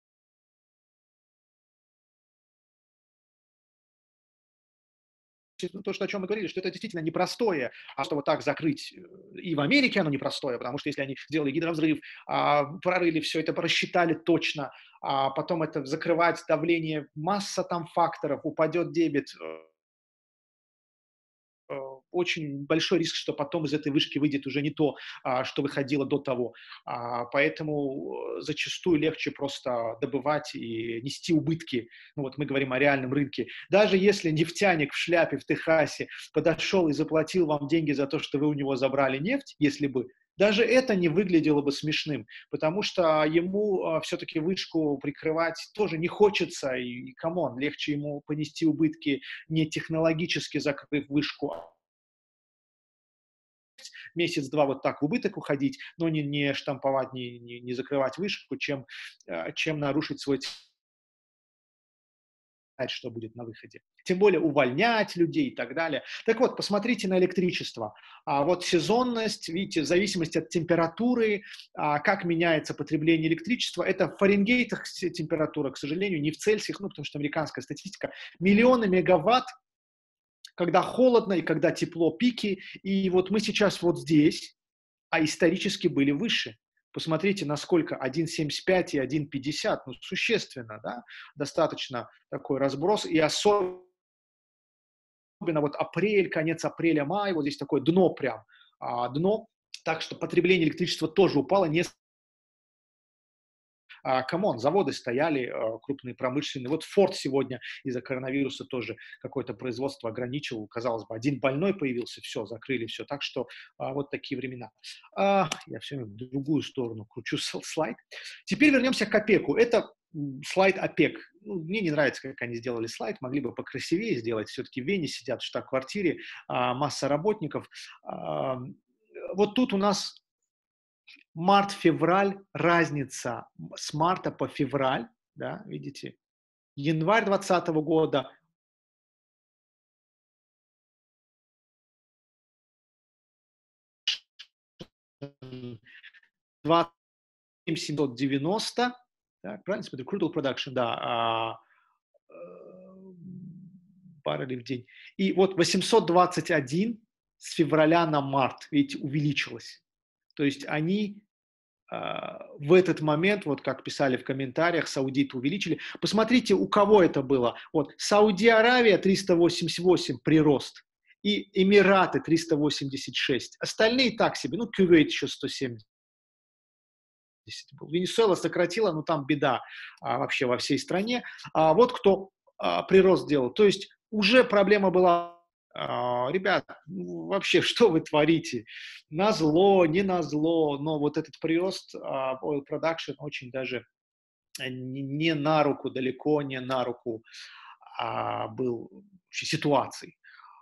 Ну, то, что, о чем мы говорили, что это действительно непростое, а что вот так закрыть, и в Америке оно непростое, потому что если они сделали гидровзрыв, а, прорыли все это, просчитали точно, а потом это закрывать давление, масса там факторов, упадет дебет, очень большой риск, что потом из этой вышки выйдет уже не то, что выходило до того. Поэтому зачастую легче просто добывать и нести убытки. Ну, вот мы говорим о реальном рынке. Даже если нефтяник в шляпе в Техасе подошел и заплатил вам деньги за то, что вы у него забрали нефть, если бы, даже это не выглядело бы смешным, потому что ему все-таки вышку прикрывать тоже не хочется, и, камон, легче ему понести убытки не технологически закрыв вышку, месяц-два вот так в убыток уходить, но не, не штамповать, не, не, не закрывать вышку, чем, чем нарушить свой что будет на выходе. Тем более увольнять людей и так далее. Так вот, посмотрите на электричество. А вот сезонность, видите, в зависимости от температуры, а, как меняется потребление электричества. Это в Фаренгейтах температура, к сожалению, не в Цельсиях, ну, потому что американская статистика. Миллионы мегаватт, когда холодно и когда тепло, пики. И вот мы сейчас вот здесь, а исторически были выше. Посмотрите, насколько один целых семьдесят пять и один целых пятьдесят, ну, существенно, да, достаточно такой разброс, и особенно вот апрель, конец апреля, мая, вот здесь такое дно прям, а, дно, так что потребление электричества тоже упало, не камон, заводы стояли, крупные промышленные. Вот Ford сегодня из-за коронавируса тоже какое-то производство ограничил. Казалось бы, один больной появился, все, закрыли все. Так что а, вот такие времена. А, я все время в другую сторону кручу слайд. Теперь вернемся к ОПЕКу. Это слайд ОПЕК. Ну, мне не нравится, как они сделали слайд. Могли бы покрасивее сделать. Все-таки в Вене сидят в штаб-квартире, а, масса работников. А, вот тут у нас март-февраль, разница с марта по февраль, да, видите, январь двадцатого года, двадцать семь тысяч семьсот девяносто, так, правильно смотрю, crude production, да, а, баррелей в день. И вот восемьсот двадцать один с февраля на март, видите, увеличилось. То есть они в этот момент, вот как писали в комментариях, саудиты увеличили. Посмотрите, у кого это было. Вот Сауди-Аравия триста восемьдесят восемь прирост и Эмираты триста восемьдесят шесть. Остальные так себе. Ну, Кувейт еще сто семьдесят был. Венесуэла сократила, но там беда а, вообще во всей стране. А вот кто а, прирост делал. То есть уже проблема была. Uh, ребят, ну, вообще, что вы творите? Назло, не назло, но вот этот прирост uh, oil production очень даже не, не на руку, далеко не на руку uh, был ситуации.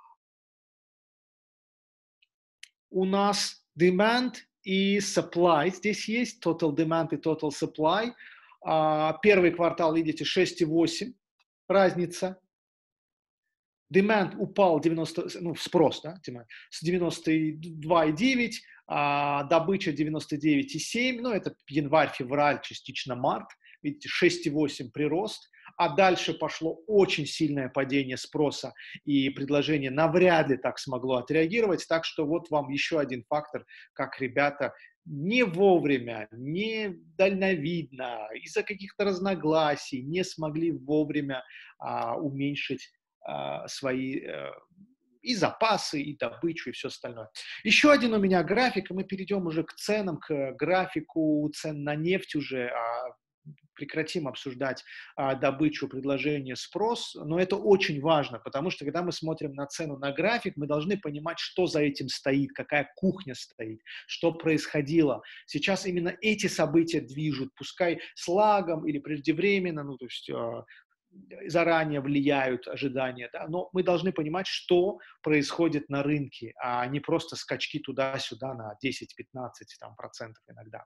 У нас demand и supply здесь есть, total demand и total supply. Uh, первый квартал, видите, шесть целых восемь, разница. Demand упал девяносто, ну, спрос, да, с девяносто два целых девять, а добыча девяносто девять целых семь, ну, это январь, февраль, частично март, видите, шесть целых восемь прирост, а дальше пошло очень сильное падение спроса, и предложение навряд ли так смогло отреагировать, так что вот вам еще один фактор, как ребята не вовремя, не дальновидно, из-за каких-то разногласий не смогли вовремя а, уменьшить свои и запасы, и добычу, и все остальное. Еще один у меня график, и мы перейдем уже к ценам, к графику цен на нефть уже, прекратим обсуждать а, добычу, предложение, спрос, но это очень важно, потому что когда мы смотрим на цену на график, мы должны понимать, что за этим стоит, какая кухня стоит, что происходило. Сейчас именно эти события движут, пускай с лагом или преждевременно, ну, то есть а, заранее влияют ожидания, да? Но мы должны понимать, что происходит на рынке, а не просто скачки туда-сюда на десять-пятнадцать там, процентов иногда.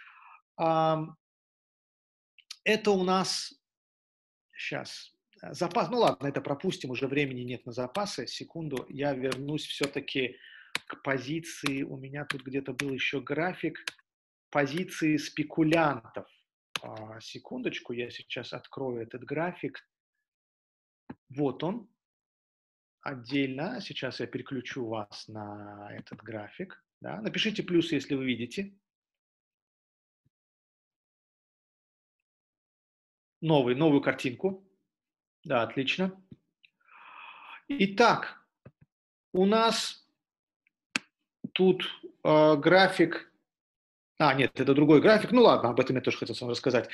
Это у нас сейчас запас, ну ладно, это пропустим, уже времени нет на запасы, секунду, я вернусь все-таки к позиции, у меня тут где-то был еще график позиции спекулянтов. А, секундочку, я сейчас открою этот график. Вот он, отдельно. Сейчас я переключу вас на этот график. Да. Напишите плюс, если вы видите. Новый, новую картинку. Да, отлично. Итак, у нас тут э, график... А, нет, это другой график. Ну ладно, об этом я тоже хотел вам рассказать.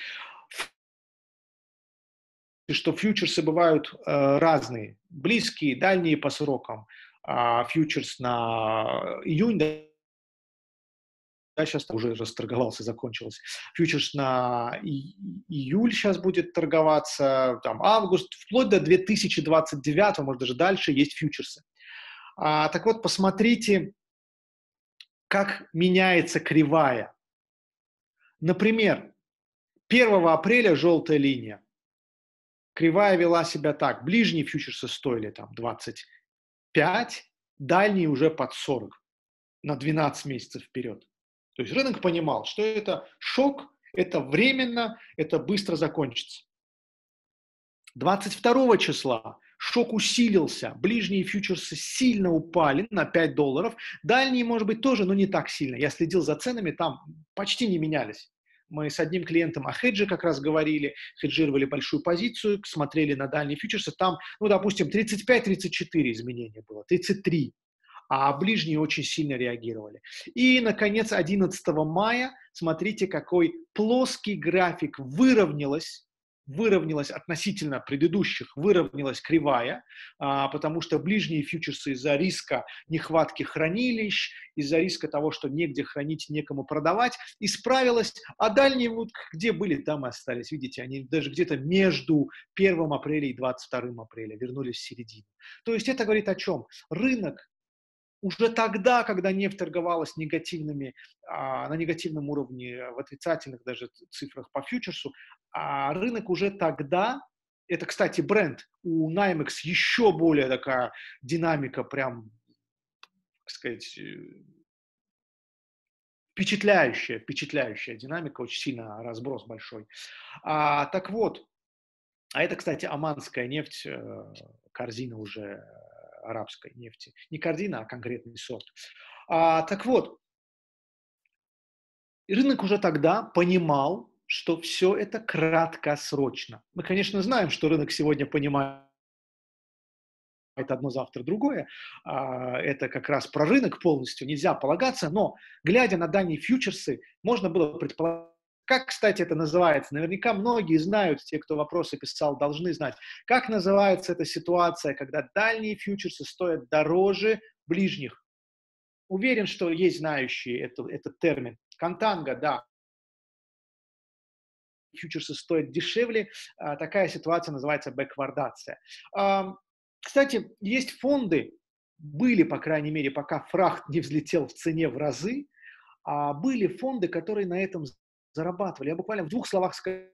Что фьючерсы бывают э, разные, близкие, дальние по срокам. А фьючерс на июнь, да, сейчас уже расторговался, закончилось. Фьючерс на и, июль сейчас будет торговаться, там август, вплоть до две тысячи двадцать девятого, может даже дальше, есть фьючерсы. А, так вот, посмотрите, как меняется кривая. Например, первого апреля желтая линия. Кривая вела себя так. Ближние фьючерсы стоили там двадцать пять, дальние уже под сорок на двенадцать месяцев вперед. То есть рынок понимал, что это шок, это временно, это быстро закончится. двадцать второго числа шок усилился, ближние фьючерсы сильно упали на пять долларов, дальние, может быть, тоже, но не так сильно. Я следил за ценами, там почти не менялись. Мы с одним клиентом о хедже как раз говорили, хеджировали большую позицию, смотрели на дальние фьючерсы, там, ну, допустим, тридцать пять тридцать четыре изменения было, тридцать три, а ближние очень сильно реагировали. И, наконец, одиннадцатого мая, смотрите, какой плоский график, выровнялась, выровнялась относительно предыдущих, выровнялась кривая, а, потому что ближние фьючерсы из-за риска нехватки хранилищ, из-за риска того, что негде хранить, некому продавать, исправилась, а дальние, вот, где были, там и остались. Видите, они даже где-то между первым апреля и двадцать вторым апреля вернулись в середину. То есть это говорит о чем? Рынок уже тогда, когда нефть торговалась негативными, а, на негативном уровне, в отрицательных даже цифрах по фьючерсу, а рынок уже тогда, это, кстати, бренд, у Наймекс еще более такая динамика, прям, так сказать, впечатляющая, впечатляющая динамика, очень сильно разброс большой. А, так вот, а это, кстати, оманская нефть, корзина уже арабской нефти. Не корзина, а конкретный сорт. А, так вот, рынок уже тогда понимал, что все это краткосрочно. Мы, конечно, знаем, что рынок сегодня понимает одно, завтра другое. А, это как раз про рынок полностью, нельзя полагаться, но, глядя на дальние фьючерсы, можно было предполагать, как, кстати, это называется? Наверняка многие знают, те, кто вопросы писал, должны знать. Как называется эта ситуация, когда дальние фьючерсы стоят дороже ближних? Уверен, что есть знающие это, этот термин. Контанго, да. Фьючерсы стоят дешевле. А, такая ситуация называется бэквардация. А, кстати, есть фонды, были, по крайней мере, пока фрахт не взлетел в цене в разы, а были фонды, которые на этом зарабатывали. Я буквально в двух словах скажу.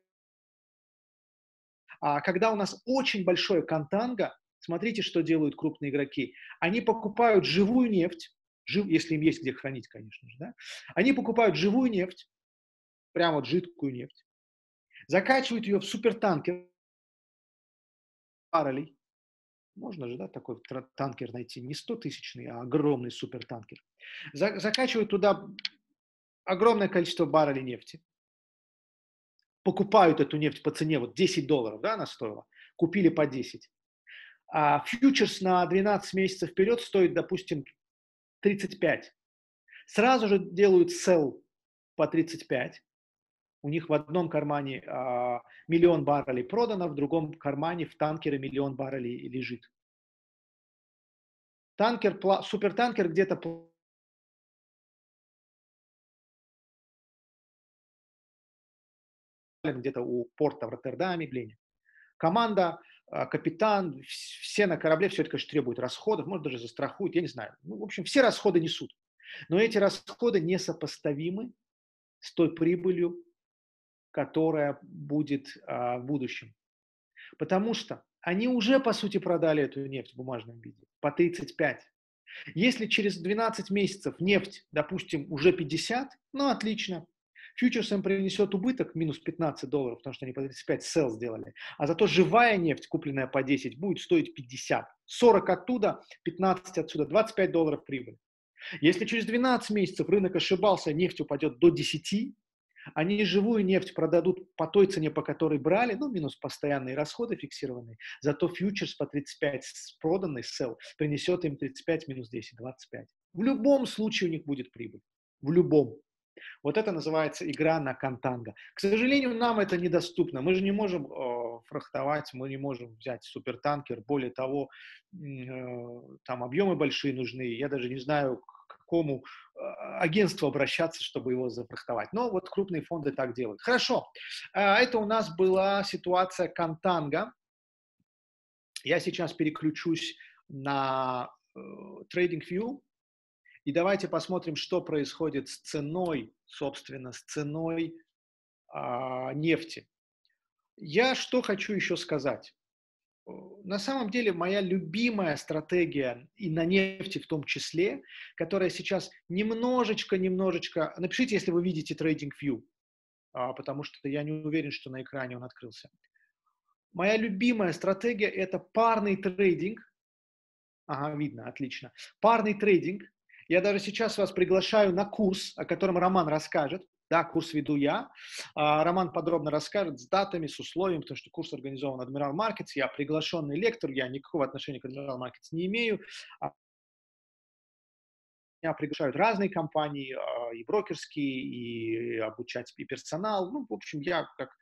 А когда у нас очень большое контанго, смотрите, что делают крупные игроки. Они покупают живую нефть, жив, если им есть где хранить, конечно же, да? Они покупают живую нефть, прямо вот жидкую нефть, закачивают ее в супертанкер баррелей. Можно же, да, такой танкер найти, не стотысячный, а огромный супертанкер. За, закачивают туда огромное количество баррелей нефти, покупают эту нефть по цене, вот десять долларов, да, она стоила, купили по десять. А фьючерс на двенадцать месяцев вперед стоит, допустим, тридцать пять. Сразу же делают sell по тридцать пять. У них в одном кармане а, миллион баррелей продано, в другом кармане в танкере миллион баррелей лежит. Танкер, супертанкер где-то где-то у порта в Роттердаме, Глене. Команда, капитан, все на корабле, все это, конечно, требует расходов, может, даже застрахуют, я не знаю. Ну, в общем, все расходы несут. Но эти расходы несопоставимы с той прибылью, которая будет а, в будущем. Потому что они уже, по сути, продали эту нефть в бумажном виде по тридцать пять. Если через двенадцать месяцев нефть, допустим, уже пятьдесят, ну, отлично. Фьючерс им принесет убыток минус пятнадцать долларов, потому что они по тридцать пять sell сделали. А зато живая нефть, купленная по десять, будет стоить пятьдесят. сорок оттуда, пятнадцать отсюда, двадцать пять долларов прибыль. Если через двенадцать месяцев рынок ошибался, нефть упадет до десяти, они живую нефть продадут по той цене, по которой брали, ну, минус постоянные расходы фиксированные, зато фьючерс по тридцать пять проданный, sell, принесет им тридцать пять минус десять, двадцать пять. В любом случае у них будет прибыль. В любом. Вот это называется игра на контанго. К сожалению, нам это недоступно. Мы же не можем э, фрахтовать, мы не можем взять супертанкер. Более того, э, там объемы большие нужны. Я даже не знаю, к какому э, агентству обращаться, чтобы его зафрахтовать. Но вот крупные фонды так делают. Хорошо. Э, это у нас была ситуация контанго. Я сейчас переключусь на э, TradingView. И давайте посмотрим, что происходит с ценой, собственно, с ценой а, нефти. Я что хочу еще сказать. На самом деле моя любимая стратегия, и на нефти в том числе, которая сейчас немножечко-немножечко... Напишите, если вы видите TradingView, а, потому что я не уверен, что на экране он открылся. Моя любимая стратегия – это парный трейдинг. Ага, видно, отлично. Парный трейдинг. Я даже сейчас вас приглашаю на курс, о котором Роман расскажет. Да, курс веду я. А, Роман подробно расскажет с датами, с условиями, потому что курс организован Admiral Markets. Я приглашенный лектор, я никакого отношения к Admiral Markets не имею. А, Меня приглашают разные компании, а, и брокерские, и обучать и персонал. Ну, в общем, я как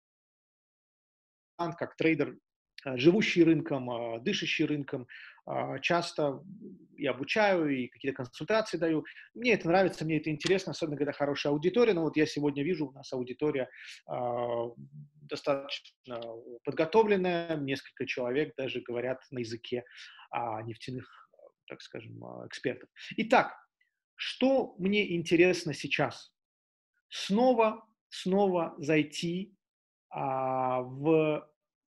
как трейдер, а, живущий рынком, а, дышащий рынком, а, часто и обучаю, и какие-то консультации даю. Мне это нравится, мне это интересно, особенно когда хорошая аудитория. Но вот я сегодня вижу, у нас аудитория а, достаточно подготовленная, несколько человек даже говорят на языке а, нефтяных, так скажем, а, экспертов. Итак, что мне интересно сейчас? Снова, снова зайти а, в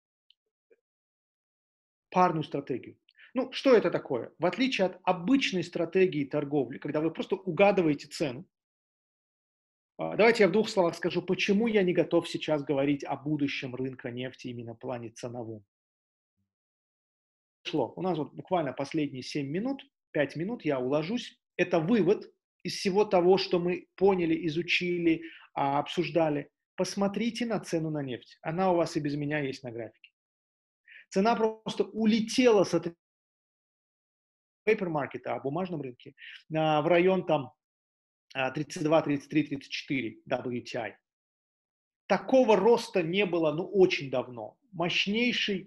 парную стратегию. Ну, что это такое? В отличие от обычной стратегии торговли, когда вы просто угадываете цену, а, давайте я в двух словах скажу, почему я не готов сейчас говорить о будущем рынка нефти именно в плане ценовом. Шло. У нас вот буквально последние семь минут, пять минут я уложусь. Это вывод из всего того, что мы поняли, изучили, а, обсуждали. Посмотрите на цену на нефть. Она у вас и без меня есть на графике. Цена просто улетела с этой paper market, а бумажном рынке, а, в район там тридцать два, тридцать три, тридцать четыре дабл ю ти ай. Такого роста не было, ну, очень давно. Мощнейший.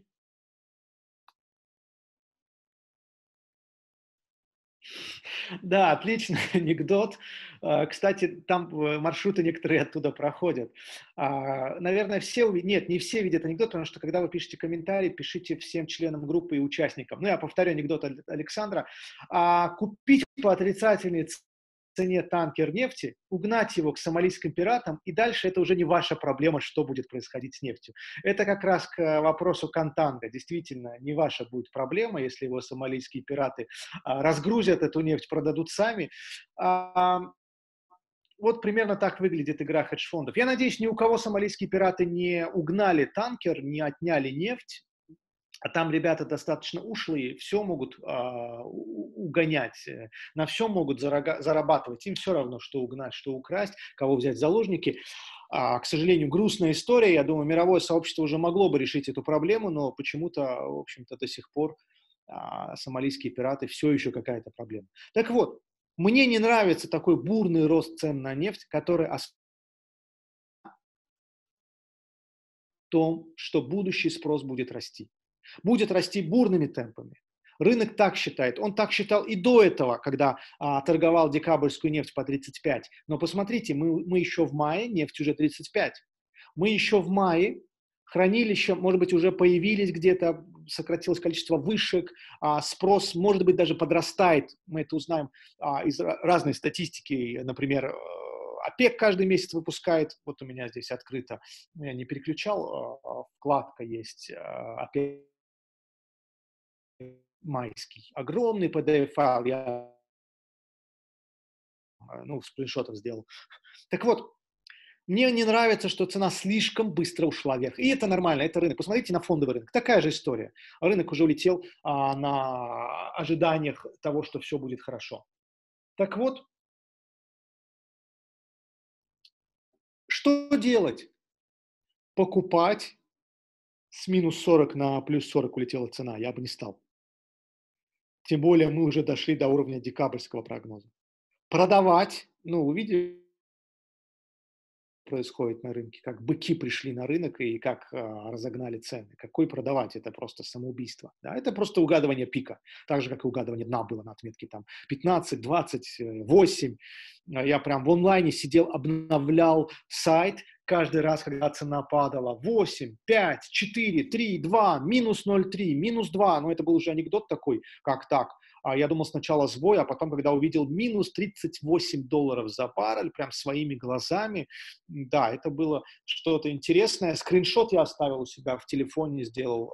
Да, отличный анекдот. А, Кстати, там э, маршруты некоторые оттуда проходят. А, Наверное, все увидят, нет, не все видят анекдот, потому что когда вы пишете комментарий, пишите всем членам группы и участникам. Ну, я повторю анекдот Аль- Александра. А, Купить по отрицательной цене танкер нефти, угнать его к сомалийским пиратам, и дальше это уже не ваша проблема, что будет происходить с нефтью. Это как раз к вопросу контанга. Действительно, не ваша будет проблема, если его сомалийские пираты а, разгрузят эту нефть, продадут сами. А, вот примерно так выглядит игра хедж-фондов. Я надеюсь, ни у кого сомалийские пираты не угнали танкер, не отняли нефть. А там ребята достаточно ушлые, все могут а, угонять, э, на всем могут зарага- зарабатывать. Им все равно, что угнать, что украсть, кого взять в заложники. А, к сожалению, грустная история. Я думаю, мировое сообщество уже могло бы решить эту проблему, но почему-то, в общем-то, до сих пор а, сомалийские пираты все еще какая-то проблема. Так вот, мне не нравится такой бурный рост цен на нефть, который о том, что будущий спрос будет расти. Будет расти бурными темпами. Рынок так считает. Он так считал и до этого, когда а, торговал декабрьскую нефть по тридцать пять. Но посмотрите, мы, мы еще в мае, нефть уже тридцать пять. Мы еще в мае, хранилища, может быть, уже появились где-то, сократилось количество вышек, а, спрос, может быть, даже подрастает. Мы это узнаем а, из разной статистики. Например, ОПЕК каждый месяц выпускает, вот у меня здесь открыто, я не переключал, а, вкладка есть а, ОПЕК майский. Огромный пи ди эф-файл я, ну, скриншотов сделал. Так вот, мне не нравится, что цена слишком быстро ушла вверх. И это нормально, это рынок. Посмотрите на фондовый рынок. Такая же история. Рынок уже улетел а, на ожиданиях того, что все будет хорошо. Так вот, что делать? Покупать с минус сорок на плюс сорок улетела цена. Я бы не стал. Тем более мы уже дошли до уровня декабрьского прогноза. Продавать, ну, вы видите, происходит на рынке, как быки пришли на рынок и как э, разогнали цены. Какой продавать? Это просто самоубийство. Да? Это просто угадывание пика. Так же, как и угадывание дна было на отметке там пятнадцать, двадцать, восемь. Я прям в онлайне сидел, обновлял сайт каждый раз, когда цена падала. восемь, пять, четыре, три, два, минус ноль целых три, минус два. Но это был уже анекдот такой, как так. А я думал сначала сбой, а потом, когда увидел минус тридцать восемь долларов за баррель, прям своими глазами, да, это было что-то интересное. Скриншот я оставил у себя в телефоне, сделал.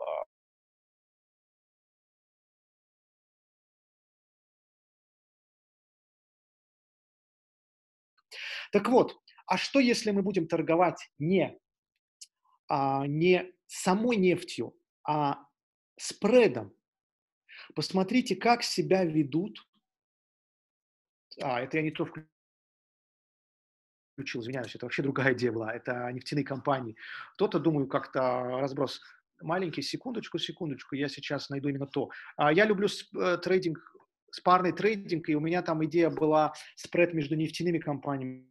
Так вот, а что, если мы будем торговать не, а, не самой нефтью, а спредом? Посмотрите, как себя ведут. А, это я не то включил, извиняюсь, это вообще другая идея была. Это нефтяные компании. То-то, думаю, как-то разброс маленький. Секундочку, секундочку, я сейчас найду именно то. А, я люблю с- э, трейдинг, спарный трейдинг, и у меня там идея была спред между нефтяными компаниями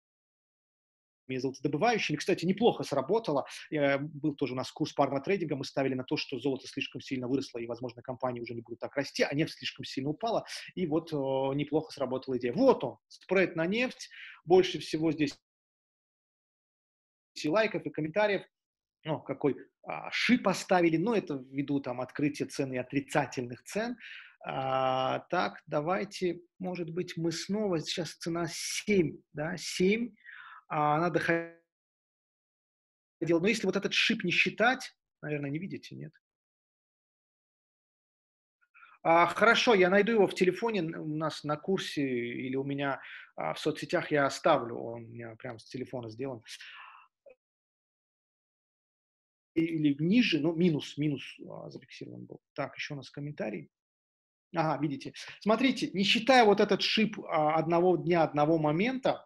и золотодобывающими. Кстати, неплохо сработало. Э, Был тоже у нас курс парного трейдинга. Мы ставили на то, что золото слишком сильно выросло, и, возможно, компания уже не будет так расти, а нефть слишком сильно упала. И вот э, неплохо сработала идея. Вот он, спред на нефть. Больше всего здесь и лайков, и комментариев. Ну, какой а, шип поставили, но это ввиду там открытия цен и отрицательных цен. А, так, давайте, может быть, мы снова, сейчас цена семь, да, семь, а, она доходила. Но если вот этот шип не считать, наверное, не видите, нет? А, хорошо, я найду его в телефоне, н- у нас на курсе или у меня а, в соцсетях я оставлю, он у меня прямо с телефона сделан. Или ниже, но минус, минус а, зафиксирован был. Так, еще у нас комментарий. Ага, видите. Смотрите, не считая вот этот шип а, одного дня, одного момента,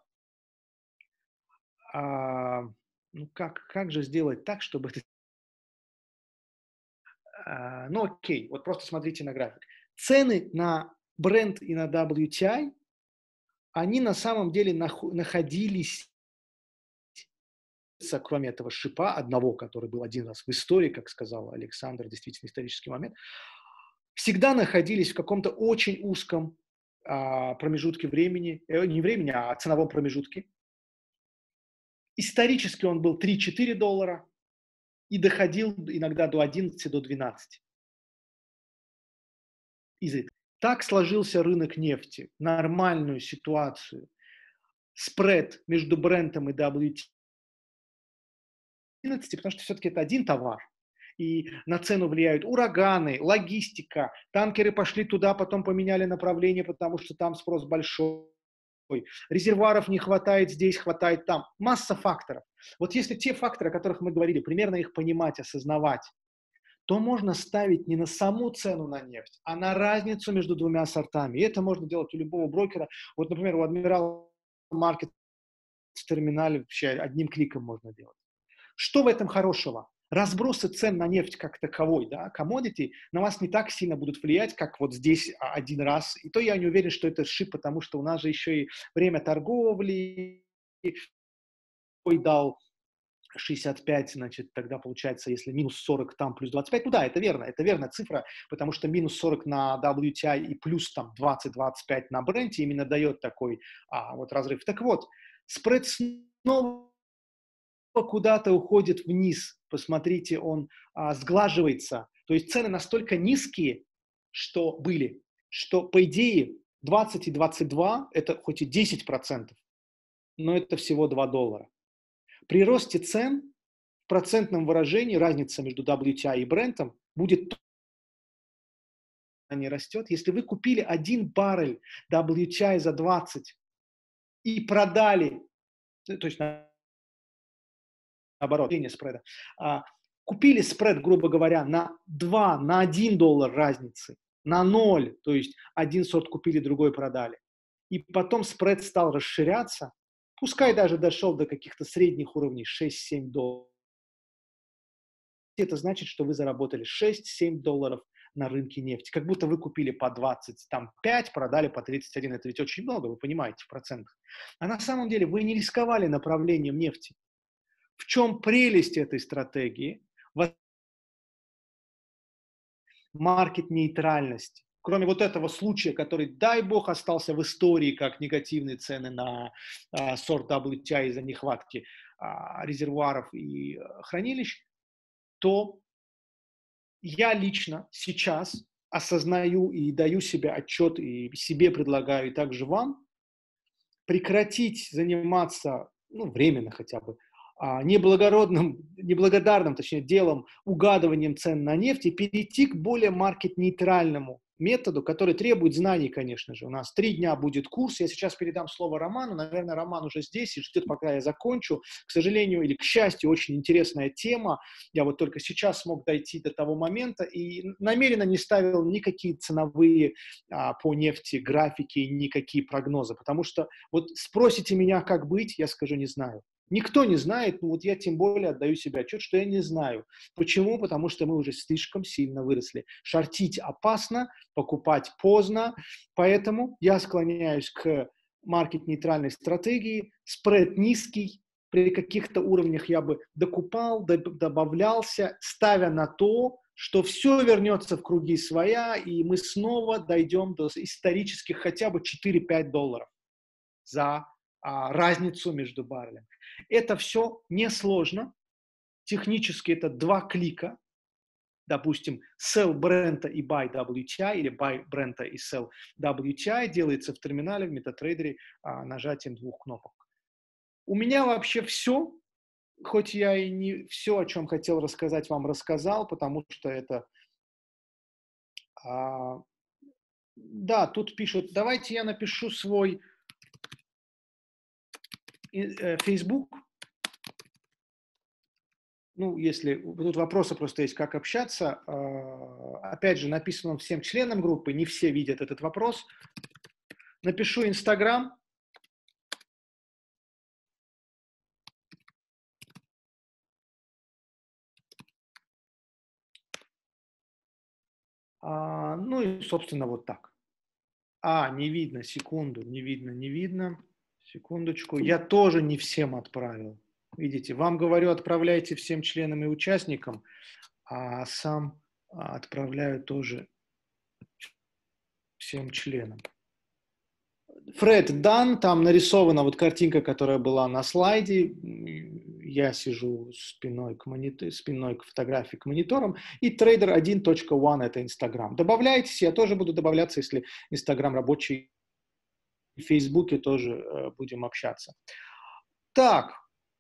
а, ну как, как же сделать так, чтобы это... а, ну окей, вот просто смотрите на график. Цены на Brent и на дабл ю ти ай, они на самом деле нах- находились, кроме этого шипа одного, который был один раз в истории, как сказал Александр, действительно исторический момент, всегда находились в каком-то очень узком а, промежутке времени, э, не времени, а ценовом промежутке. Исторически он был три-четыре доллара и доходил иногда до одиннадцати, до двенадцати. Изредка. Так сложился рынок нефти, нормальную ситуацию. Спред между Брентом и дабл ю ти ай, потому что все-таки это один товар. И на цену влияют ураганы, логистика. Танкеры пошли туда, потом поменяли направление, потому что там спрос большой. Резервуаров не хватает здесь, хватает там. Масса факторов. Вот если те факторы, о которых мы говорили, примерно их понимать, осознавать, то можно ставить не на саму цену на нефть, а на разницу между двумя сортами. И это можно делать у любого брокера. Вот, например, у Admiral Market в терминале вообще одним кликом можно делать. Что в этом хорошего? Разбросы цен на нефть как таковой, да, commodity, на вас не так сильно будут влиять, как вот здесь один раз. И то я не уверен, что это шип, потому что у нас же еще и время торговли, ой, дал шестьдесят пять, значит, тогда получается, если минус сорок там, плюс двадцать пять, ну да, это верно, это верная цифра, потому что минус сорок на дабл ю ти ай и плюс там двадцать-двадцать пять на бренте именно дает такой а, вот разрыв. Так вот, спред снова куда-то уходит вниз, посмотрите, он а, сглаживается, то есть цены настолько низкие, что были, что по идее двадцать и двадцать два это хоть и десять процентов, но это всего два доллара. При росте цен в процентном выражении разница между дабл ю ти ай и Брентом будет, не растет. Если вы купили один баррель дабл ю ти ай за двадцать и продали, то есть наоборот, линия спреда, а, купили спред, грубо говоря, на два, на один доллар разницы, на ноль, то есть один сорт купили, другой продали, и потом спред стал расширяться, пускай даже дошел до каких-то средних уровней шесть-семь долларов, это значит, что вы заработали шесть-семь долларов на рынке нефти. Как будто вы купили по двадцать пять, продали по тридцать один. Это ведь очень много, вы понимаете, в процентах. А на самом деле вы не рисковали направлением нефти. В чем прелесть этой стратегии? В маркет-нейтральности. Кроме вот этого случая, который, дай бог, остался в истории как негативные цены на а, сорт дабл ю ти ай из-за нехватки а, резервуаров и а, хранилищ, то я лично сейчас осознаю и даю себе отчет, и себе предлагаю, и также вам, прекратить заниматься, ну, временно хотя бы, а, неблагородным, неблагодарным, точнее, делом, угадыванием цен на нефть и перейти к более маркет-нейтральному методу, который требует знаний, конечно же. У нас три дня будет курс. Я сейчас передам слово Роману. Наверное, Роман уже здесь и ждет, пока я закончу. К сожалению или к счастью, очень интересная тема. Я вот только сейчас смог дойти до того момента и намеренно не ставил никакие ценовые а, по нефти графики, никакие прогнозы, потому что вот спросите меня, как быть, я скажу, не знаю. Никто не знает, ну вот я тем более отдаю себе отчет, что я не знаю. Почему? Потому что мы уже слишком сильно выросли. Шортить опасно, покупать поздно, поэтому я склоняюсь к маркет-нейтральной стратегии, спред низкий, при каких-то уровнях я бы докупал, добавлялся, ставя на то, что все вернется в круги своя, и мы снова дойдем до исторических хотя бы четыре-пять долларов за а, разницу между баррелями. Это все несложно. Технически это два клика. Допустим, sell Brent и buy дабл ю ти ай, или buy Brent и sell дабл ю ти ай делается в терминале, в MetaTrader а, нажатием двух кнопок. У меня вообще все, хоть я и не все, о чем хотел рассказать, вам рассказал, потому что это... А, да, тут пишут, давайте я напишу свой э, Facebook. Ну, если тут вопросы просто есть, как общаться. Опять же, написано всем членам группы, не все видят этот вопрос. Напишу Инстаграм. А, ну и, собственно, вот так. А, не видно, секунду, не видно, не видно. Секундочку. Я тоже не всем отправил. Видите, вам говорю, отправляйте всем членам и участникам, а сам отправляю тоже всем членам. Фред дан, там нарисована вот картинка, которая была на слайде. Я сижу спиной к, монитор, спиной к фотографии, к мониторам. И трейдер один точка один это Инстаграм. Добавляйтесь, я тоже буду добавляться, если Инстаграм рабочий. В Фейсбуке тоже э, будем общаться. Так,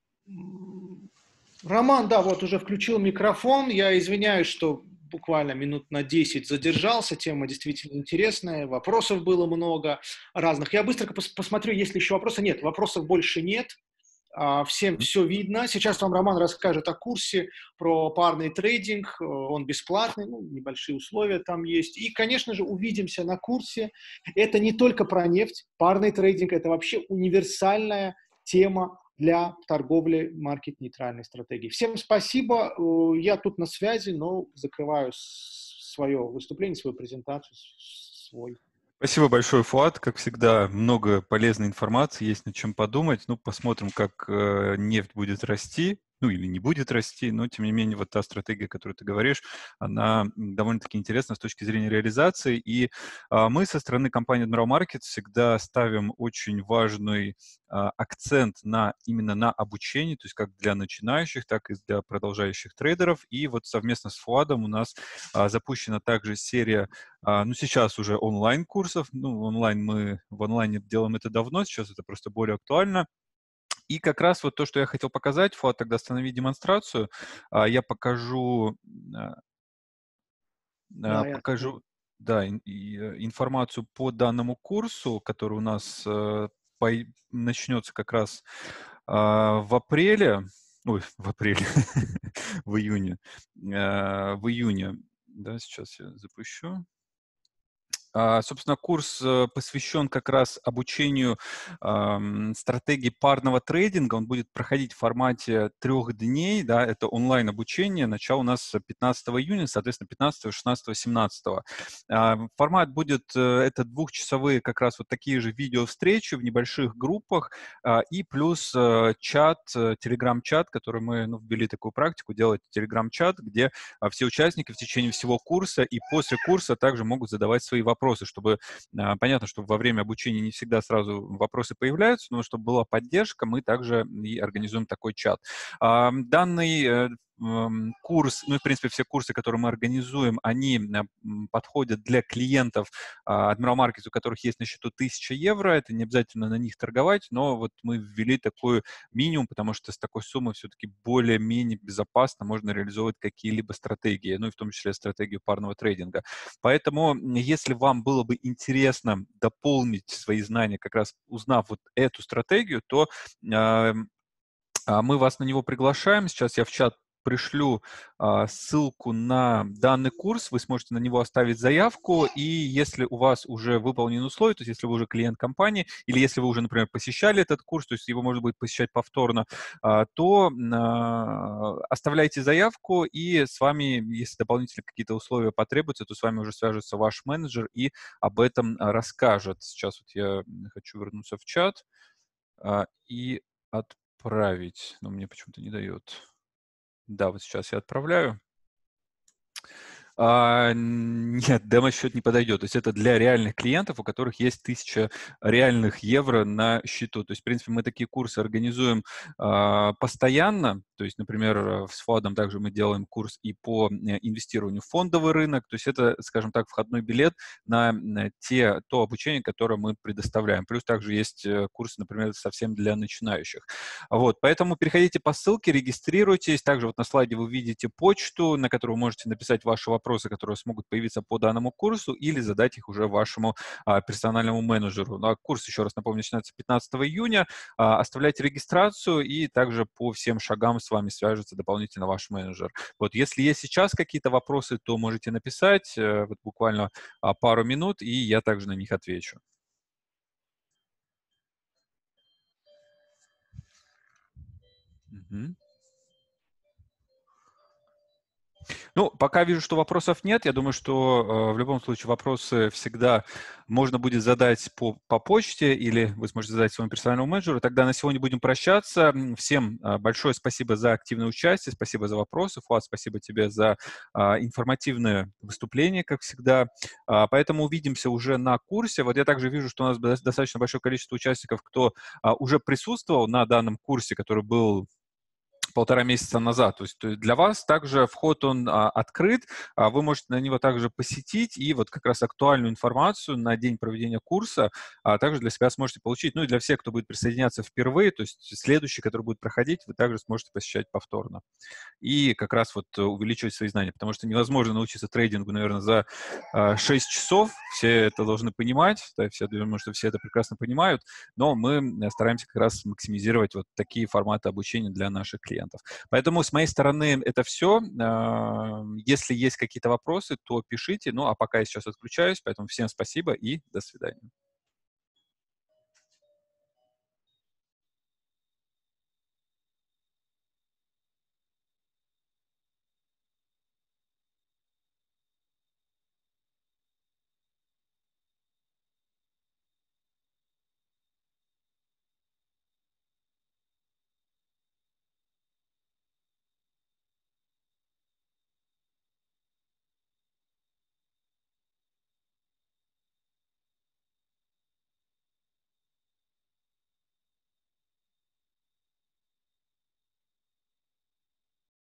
Роман, да, вот уже включил микрофон. Я извиняюсь, что буквально минут на десять задержался. Тема действительно интересная. Вопросов было много разных. Я быстро пос- посмотрю, есть ли еще вопросы. Нет, вопросов больше нет. А, всем все видно. Сейчас вам Роман расскажет о курсе про парный трейдинг. Он бесплатный, ну, небольшие условия там есть. И, конечно же, увидимся на курсе. Это не только про нефть. Парный трейдинг – это вообще универсальная тема для торговли маркет-нейтральной стратегии. Всем спасибо. Я тут на связи, но закрываю свое выступление, свою презентацию, свой. Спасибо большое, Фуат. Как всегда, много полезной информации, есть над чем подумать. Ну, посмотрим, как э, нефть будет расти. Ну, или не будет расти, но, тем не менее, вот та стратегия, которую ты говоришь, она довольно-таки интересна с точки зрения реализации. И а, мы со стороны компании Admiral Markets всегда ставим очень важный а, акцент на, именно на обучение, то есть как для начинающих, так и для продолжающих трейдеров. И вот совместно с Фуадом у нас а, запущена также серия, а, ну, сейчас уже онлайн-курсов. Ну, онлайн мы в онлайне делаем это давно, сейчас это просто более актуально. И как раз вот то, что я хотел показать, Фуат, тогда останови демонстрацию. А, Я покажу, а, а, Да, я покажу, да, ин- и, э, информацию по данному курсу, который у нас э, пой- начнется как раз а, в апреле, ой, в апреле, в июне, э, в июне, да, сейчас я запущу. А, Собственно, курс э, посвящен как раз обучению ам, стратегии парного трейдинга. Он будет проходить в формате трех дней. Да, это онлайн-обучение. Начало у нас пятнадцатого июня, соответственно, пятнадцатого, шестнадцатого, семнадцатого. А, Формат будет, э, это двухчасовые как раз вот такие же видео-встречи в небольших группах а, и плюс э, чат, э, телеграм-чат, который мы ну, ввели такую практику, делать телеграм-чат, где а, все участники в течение всего курса и после курса также могут задавать свои вопросы, чтобы, а, понятно, что во время обучения не всегда сразу вопросы появляются, но чтобы была поддержка, мы также и организуем такой чат. А, Данный э, эм, курс, ну и, в принципе, все курсы, которые мы организуем, они э, м, подходят для клиентов а, Admiral Markets, у которых есть на счету тысяча евро. Это не обязательно на них торговать, но вот мы ввели такой минимум, потому что с такой суммой все-таки более-менее безопасно можно реализовывать какие-либо стратегии, ну и в том числе стратегию парного трейдинга. Поэтому, м, если вам было бы интересно дополнить свои знания, как раз узнав вот эту стратегию, то а, а, мы вас на него приглашаем. Сейчас я в чат пришлю а, ссылку на данный курс. Вы сможете на него оставить заявку. И если у вас уже выполнены условия, то есть если вы уже клиент компании, или если вы уже, например, посещали этот курс, то есть его можно будет посещать повторно, а, то а, оставляйте заявку, и с вами, если дополнительно какие-то условия потребуются, то с вами уже свяжется ваш менеджер и об этом а, расскажет. Сейчас вот я хочу вернуться в чат а, и отправить, но мне почему-то не дает. Да, вот сейчас я отправляю. А, нет, демо-счет не подойдет. То есть это для реальных клиентов, у которых есть тысяча реальных евро на счету. То есть, в принципе, мы такие курсы организуем а, постоянно. То есть, например, э, с ФОАДом также мы делаем курс и по э, инвестированию в фондовый рынок. То есть это, скажем так, входной билет на, на те, то обучение, которое мы предоставляем. Плюс также есть э, курсы, например, совсем для начинающих. Вот, поэтому переходите по ссылке, регистрируйтесь. Также вот на слайде вы видите почту, на которую вы можете написать ваши вопросы, которые смогут появиться по данному курсу, или задать их уже вашему а, персональному менеджеру. Ну, а курс, еще раз напомню, начинается пятнадцатого июня. А, оставляйте регистрацию, и также по всем шагам с вами свяжется дополнительно ваш менеджер. Вот, если есть сейчас какие-то вопросы, то можете написать э, вот буквально а, пару минут, и я также на них отвечу. Мгм. Ну, пока вижу, что вопросов нет. Я думаю, что э, в любом случае вопросы всегда можно будет задать по, по почте, или вы сможете задать своему персональному менеджеру. Тогда на сегодня будем прощаться. М, Всем э, большое спасибо за активное участие, спасибо за вопросы. Фуад, спасибо тебе за э, информативное выступление, как всегда. А, поэтому увидимся уже на курсе. Вот я также вижу, что у нас до- достаточно большое количество участников, кто а, уже присутствовал на данном курсе, который был полтора месяца назад. То есть то есть для вас также вход, он а, открыт, а, вы можете на него также посетить и вот как раз актуальную информацию на день проведения курса а, также для себя сможете получить. Ну и для всех, кто будет присоединяться впервые, то есть следующий, который будет проходить, вы также сможете посещать повторно. И как раз вот э, увеличивать свои знания, потому что невозможно научиться трейдингу, наверное, за а, шесть часов, все это должны понимать, да, все, думаю, что все это прекрасно понимают, но мы э, стараемся как раз максимизировать вот такие форматы обучения для наших клиентов. Поэтому с моей стороны это все. А, Если есть какие-то вопросы, то пишите, ну а пока я сейчас отключаюсь, поэтому всем спасибо и до свидания.